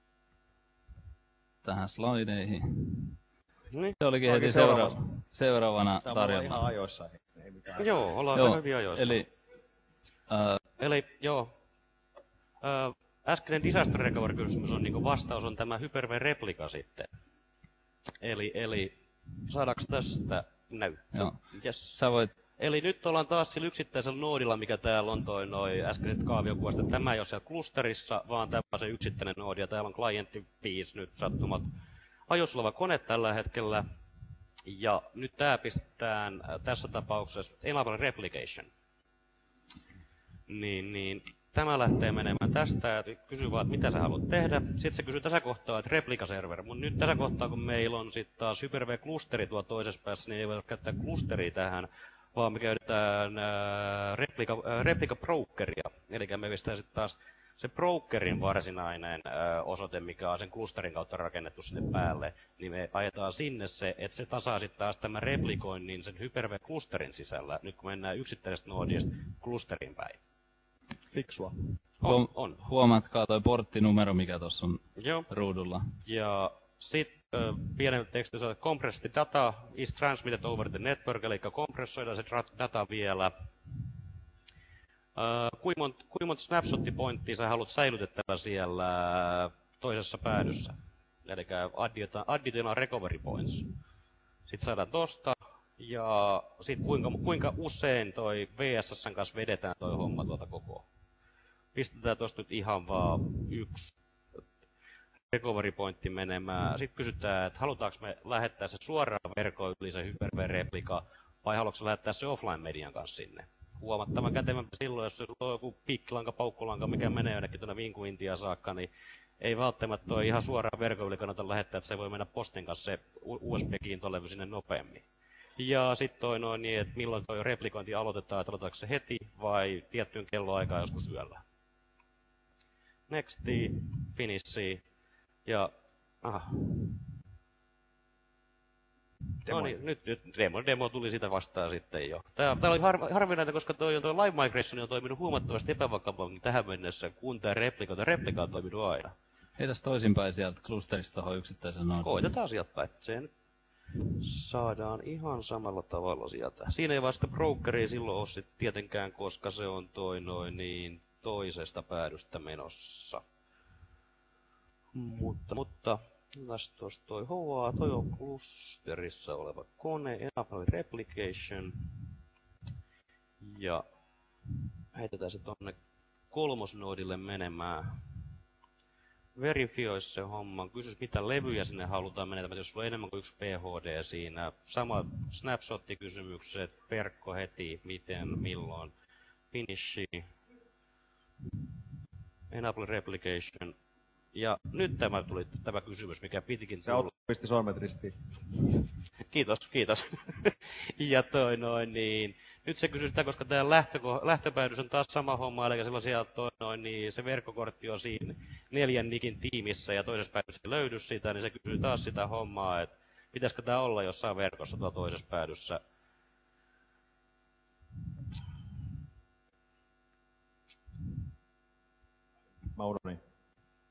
[SPEAKER 3] tähän slaideihin.
[SPEAKER 2] Niin.
[SPEAKER 3] Se olikin heti seuraavana tarjolla.
[SPEAKER 1] Tämä on ihan ajoissa. Ei mitään.
[SPEAKER 2] Joo, ollaan aika hyvin ajoissa.
[SPEAKER 3] Eli
[SPEAKER 2] äskeinen disaster recovery-kysymys on niin vastaus on tämä Hyper-V-replika sitten. Eli saadaanko tästä näyttää?
[SPEAKER 3] Joo.
[SPEAKER 2] Yes.
[SPEAKER 3] Sä voit...
[SPEAKER 2] Eli nyt ollaan taas sillä yksittäisellä noodilla, mikä täällä on noi äskeiset kaaviokuvat. Tämä ei ole siellä klusterissa, vaan tämä on se yksittäinen noodi. Ja täällä on klientti 5 nyt sattumat ajossa oleva kone tällä hetkellä. Ja nyt tämä pistetään tässä tapauksessa Enable Replication. Niin, tämä lähtee menemään tästä ja kysyy vaan, että mitä sä haluat tehdä. Sitten se kysyy tässä kohtaa, että replika server. Mutta nyt tässä kohtaa, kun meillä on sitten taas Hyper-V-klusteri tuolla toisessa päässä, niin ei voida käyttää klusteria tähän, vaan me käytetään replika brokeria. Eli me pistää sitten taas se brokerin varsinainen osoite, mikä on sen klusterin kautta rakennettu sinne päälle, niin me ajetaan sinne se, että se tasaa sitten taas tämän replikoinnin sen Hyper-V-klusterin sisällä, nyt kun mennään yksittäisestä noodista klusterin päin.
[SPEAKER 1] Fiksua.
[SPEAKER 2] On.
[SPEAKER 3] Huomatkaa toi porttinumero, mikä tuossa on ruudulla.
[SPEAKER 2] Ja sitten pienen tekstin on compressed data is transmitted over the network, eli kompressoidaan se data vielä. Kuinka monta snapshot-pointtia sä haluat säilytettävä siellä toisessa päädyssä? Eli additetaan recovery points. Sitten saadaan tosta. Ja sitten kuinka usein toi VSS:n kanssa vedetään toi homma tuota koko. Pistetään tosta nyt ihan vaan yksi recovery pointti menemään. Sitten kysytään, että halutaanko me lähettää se suoraan verkkoon yli se Hyper-V-replika, vai haluatko lähettää se offline-median kanssa sinne? Huomattavan kätevämpi silloin, jos sulla on joku piikkilanka, paukkulanka, mikä menee jonnekin tuonne Vinkuintiaan saakka, niin ei välttämättä ole ihan suoraan verkon yli kannata lähettää, että se voi mennä postin kanssa se USB-kiintolevy sinne nopeammin. Ja sitten niin, että milloin tuo replikointi aloitetaan, että aloitetaanko se heti vai tiettyyn kelloaikaan joskus yöllä. Nexti, finishi ja... No niin, nyt demo tuli sitä vastaan sitten jo. Tää oli harvinainen, koska tuo Live Migration on toiminut huomattavasti epävakaammin tähän mennessä, kun tämä replika on toiminut aina.
[SPEAKER 3] Heitäs toisinpäin sieltä klusterista tuohon yksittäisen noin.
[SPEAKER 2] Koitetaan sieltä päin. Se nyt saadaan ihan samalla tavalla sieltä. Siinä ei vasta brokeria silloin ole sit tietenkään, koska se on toisesta päädystä menossa. Mutta tuossa toi HA, toi on klusterissa oleva kone, Enable Replication. Ja heitetään se tonne kolmosnoodille menemään. Verifioi se homma, kysys mitä levyjä sinne halutaan menetä, jos sulla on enemmän kuin yksi VHD siinä. Samat snapshot-kysymykset, verkko heti, miten, milloin, finishi, Enable Replication. Ja nyt tuli tämä kysymys, mikä pitikin
[SPEAKER 1] tulla. Se pisti sormet ristiin.
[SPEAKER 2] Kiitos. Ja nyt se kysyy sitä, koska tämä lähtöpäädys on taas sama homma, eli sellaisia se verkkokortti on siinä 4 nikin tiimissä ja toisessa päädyssä ei löydy sitä, niin se kysyy taas sitä hommaa, että pitäisikö tämä olla jossain verkossa tuolla toisessa päädyssä.
[SPEAKER 1] Mä unohdin.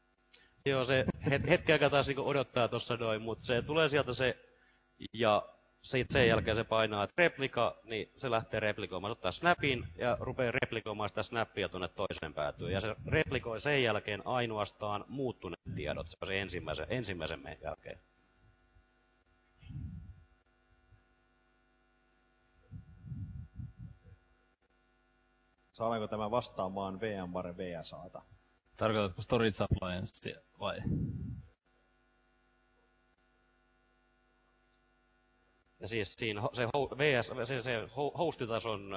[SPEAKER 2] Joo, se hetken aikaa taas odottaa tuossa noin, mutta se tulee sieltä se, ja Sitten sen jälkeen se painaa, että replika, niin se lähtee replikoimaan. Se ottaa snapin ja rupeaa replikoimaan sitä snappia tuonne toiseen päätyyn. Ja se replikoi sen jälkeen ainoastaan muuttuneet tiedot. Se on se ensimmäisen meidän jälkeen.
[SPEAKER 1] Saadaanko tämä vastaamaan VMware VSAta?
[SPEAKER 3] Tarkoitatko storage appliance vai?
[SPEAKER 2] Ja siis siinä se hostitason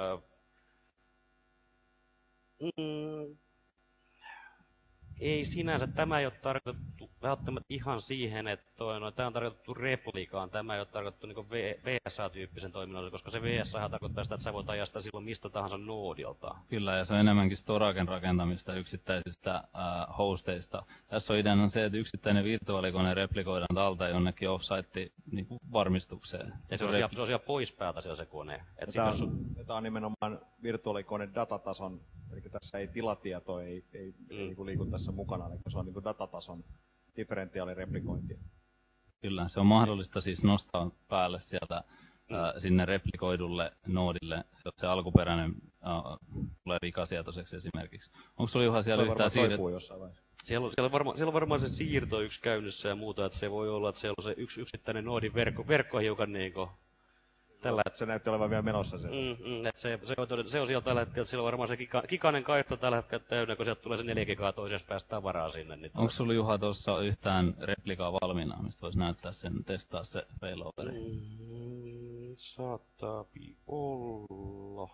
[SPEAKER 2] ei sinänsä, tämä ei ole tarkoitettu välttämättä ihan siihen, että tämä on tarkoitettu replikaan, tämä ei ole tarkoitettu niin VSA-tyyppisen toiminnon, koska se VSA tarkoittaa sitä, että sä voit ajaa sitä silloin mistä tahansa noodilta.
[SPEAKER 3] Kyllä, ja se on enemmänkin storagen rakentamista yksittäisistä hosteista. Tässä on ideana se, että yksittäinen virtuaalikone replikoidaan talteen jonnekin offsite niin varmistukseen.
[SPEAKER 2] Ja se on siellä pois päältä siellä se kone.
[SPEAKER 1] Tämä on nimenomaan virtuaalikone datatason, eli tässä ei tilatieto ei liiku tässä mukana, eli se on niin datatason differentiaalireplikointia.
[SPEAKER 3] Kyllä, se on mahdollista siis nostaa päälle sieltä sinne replikoidulle noodille, jos se alkuperäinen tulee vikasietoiseksi esimerkiksi. Onko sinulla Juha siellä yhtään siirretty?
[SPEAKER 2] Siellä on varmaan se siirto yksi käynnissä ja muuta, että se voi olla, että siellä on se yksittäinen noodin verkko hiukan niinku
[SPEAKER 1] se näytti olevan vielä menossa siellä.
[SPEAKER 2] Se on siellä tällä hetkellä, että siellä on varmaan se kikainen kaihto tällä hetkellä täynnä, kun sieltä tulee se 4 gigaa toisesta päästä tavaraa sinne. Niin
[SPEAKER 3] onko sulla Juha tuossa yhtään replikaa valmiina, mistä voisi näyttää sen, testaa se failoveri?
[SPEAKER 2] Saattaa olla.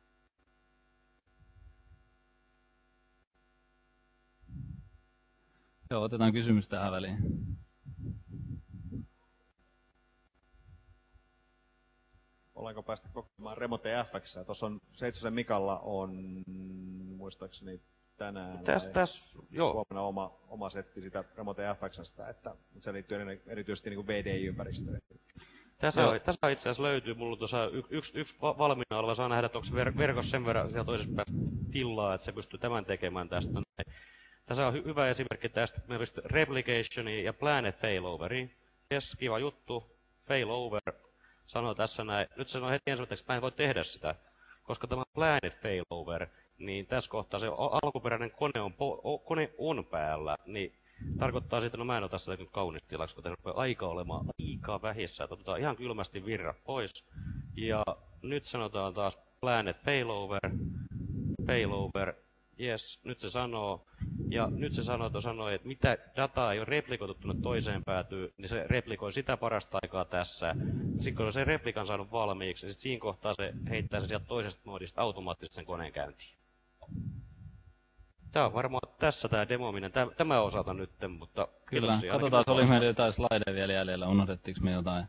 [SPEAKER 3] Joo, otetaan kysymys tähän väliin.
[SPEAKER 1] Ollaanko päästä kokeilemaan Remote FX? Tuossa on Seitsosen Mikalla on muistaakseni tänään huomenna oma setti sitä Remote FX:stä, että se liittyy erityisesti niin kuin VDI-ympäristöön.
[SPEAKER 2] Tässä itse asiassa löytyy mulla tuossa yksi valmiina oleva, saa nähdä, että onko se verkossa sen verran siellä toisessa päästä tilaa, että se pystyy tämän tekemään tästä. Tässä on hyvä esimerkki tästä, että me pystyy replicationia ja planet failoveriin. Yes, kiva juttu, failover. Sanoo tässä näin. Nyt se sanoo heti ensimmäiseksi, että mä en voi tehdä sitä, koska tämä planet failover, niin tässä kohtaa se alkuperäinen kone on päällä, niin tarkoittaa sitä, no mä en ota sitä nyt kaunista tilaksi, kun tässä rupeaa aika olemaan aika vähissä, että otetaan ihan kylmästi virrat pois. Ja nyt sanotaan taas planet failover, yes, nyt se sanoo. Ja nyt se sanoo, että mitä dataa ei ole replikoitu tuonne toiseen päätyyn, niin se replikoi sitä parasta aikaa tässä. Sitten kun on se replikan saanut valmiiksi, niin siinä kohtaa se heittää se sieltä toisesta moodista automaattisesti sen koneen käyntiin. Tämä on varmaan tässä tämä demominen, tämä osalta nyt, mutta...
[SPEAKER 3] Kyllä, katsotaan, oli meillä jotain slideja vielä jäljellä, unohdettiinko me jotain?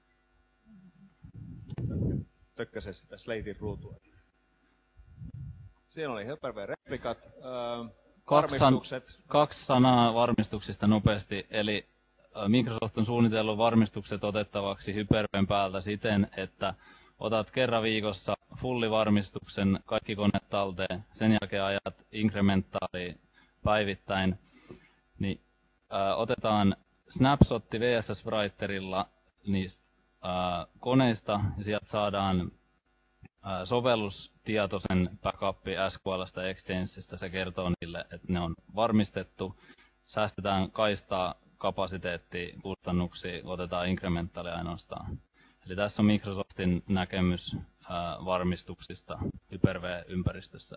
[SPEAKER 1] Tökkäse sitä Slatein ruutua. Siinä oli Hyper-V-replikat. Varmistukset.
[SPEAKER 3] Kaksi sanaa varmistuksista nopeasti, eli Microsoft on suunnitellut varmistukset otettavaksi Hyper-V:n päältä siten, että otat kerran viikossa fullivarmistuksen kaikki koneet talteen, sen jälkeen ajat inkrementaali päivittäin, niin otetaan snapshotti VSS Writerilla niistä koneista ja sieltä saadaan sovellustietoisen backupi SQL:stä Exchangeista, se kertoo niille, että ne on varmistettu, säästetään kaistaa, kapasiteettia, kustannuksia, otetaan inkrementaali ainoastaan. Eli tässä on Microsoftin näkemys varmistuksista Hyper-V-ympäristössä.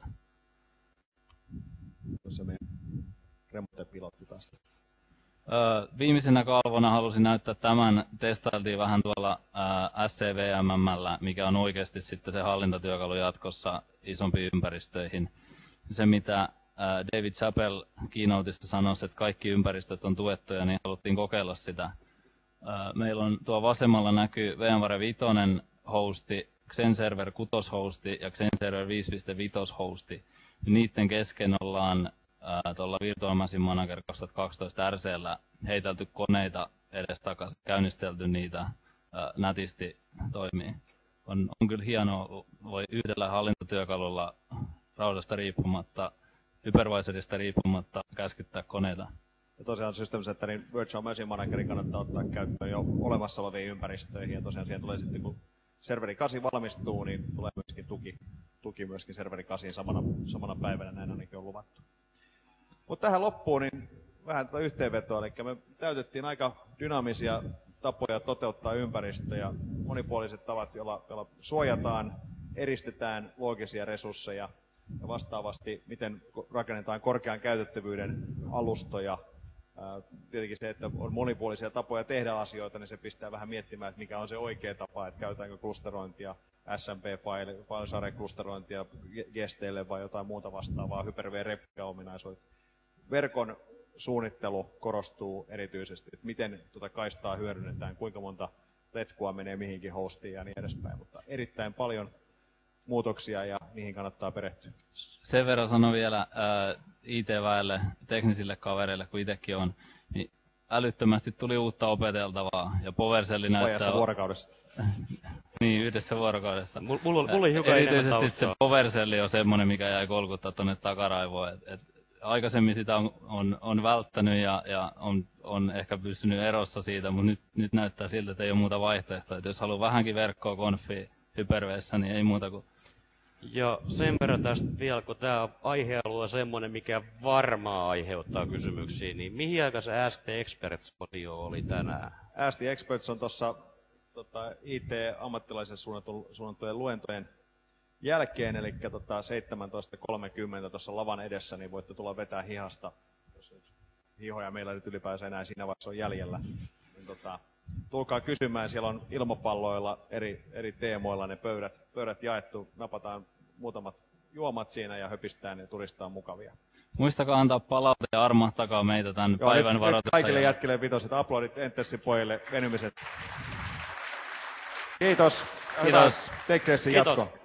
[SPEAKER 1] Tuossa meidän remote-pilotti taas.
[SPEAKER 3] Viimeisenä kalvona halusin näyttää tämän, testailtiin vähän tuolla SCVM:llä, mikä on oikeasti sitten se hallintatyökalu jatkossa isompiin ympäristöihin. Se mitä David Chappell keynoteissa sanoi, että kaikki ympäristöt on tuettuja, niin haluttiin kokeilla sitä. Meillä on tuo vasemmalla näkyy VMware 5 hosti, XenServer 6 hosti ja XenServer 5.5 hosti. Niiden kesken ollaan tuolla Virtual Machine Manager 2012 RC:llä heitelty koneita edestakaisin, käynnistelty niitä, nätisti toimii. On kyllä hienoa, voi yhdellä hallintotyökalulla raudasta riippumatta, hypervisorista riippumatta käskyttää koneita.
[SPEAKER 1] Ja tosiaan System Centerin Virtual Machine Managerin kannattaa ottaa käyttöön jo olemassa oleviin ympäristöihin. Ja tosiaan siihen tulee sitten, kun serveri 8 valmistuu, niin tulee myöskin tuki myöskin serveri 8 samana päivänä, näin ainakin on luvattu. Mutta tähän loppuun niin vähän tätä yhteenvetoa, eli me täytettiin aika dynaamisia tapoja toteuttaa ympäristöä ja monipuoliset tavat, joilla suojataan, eristetään loogisia resursseja ja vastaavasti, miten rakennetaan korkean käytettävyyden alustoja. Tietenkin se, että on monipuolisia tapoja tehdä asioita, niin se pistää vähän miettimään, että mikä on se oikea tapa, että käytetäänkö klusterointia, SMP-filesarjaklusterointia gesteille vai jotain muuta vastaavaa, Hyper-V-replika-ominaisuudet. Verkon suunnittelu korostuu erityisesti, että miten tuota kaistaa hyödynnetään, kuinka monta letkua menee mihinkin hostiin ja niin edespäin, mutta erittäin paljon muutoksia ja niihin kannattaa perehtyä.
[SPEAKER 3] Sen verran sanon vielä IT-väelle, teknisille kavereille, kun itsekin on, niin älyttömästi tuli uutta opeteltavaa ja PowerShell näyttää...
[SPEAKER 1] Vajassa vuorokaudessa.
[SPEAKER 3] Niin, yhdessä vuorokaudessa.
[SPEAKER 2] Mulla oli hiukan
[SPEAKER 3] erityisesti se PowerShell on semmoinen, mikä jäi kolkuttaa tuonne takaraivoon. Aikaisemmin sitä on välttänyt ja on ehkä pystynyt erossa siitä, mutta nyt näyttää siltä, että ei ole muuta vaihtoehtoa. Että jos haluaa vähänkin verkkoa konfia Hyper-V:ssä, niin ei muuta kuin...
[SPEAKER 2] Ja sen verran tästä vielä, kun tämä aihealue on semmoinen, mikä varmaan aiheuttaa kysymyksiä, niin mihin aika se ST Experts-osio oli tänään?
[SPEAKER 1] ST Experts on tuossa IT-ammattilaisen suunnattujen luentojen jälkeen, eli 17.30 tuossa lavan edessä, niin voitte tulla vetää hihasta, jos hihoja meillä nyt ylipäänsä enää siinä vaiheessa on jäljellä. Niin tulkaa kysymään, siellä on ilmapalloilla eri teemoilla ne pöydät jaettu, napataan muutamat juomat siinä ja höpistään ja turistaa mukavia.
[SPEAKER 3] Muistakaa antaa palaute ja armahtakaa meitä tämän päivän varoitussa.
[SPEAKER 1] Kaikille jätkille vitoset, aplodit Entersin pojille, venymiset. Kiitos.
[SPEAKER 3] Kiitos.
[SPEAKER 1] Take Racein jatko.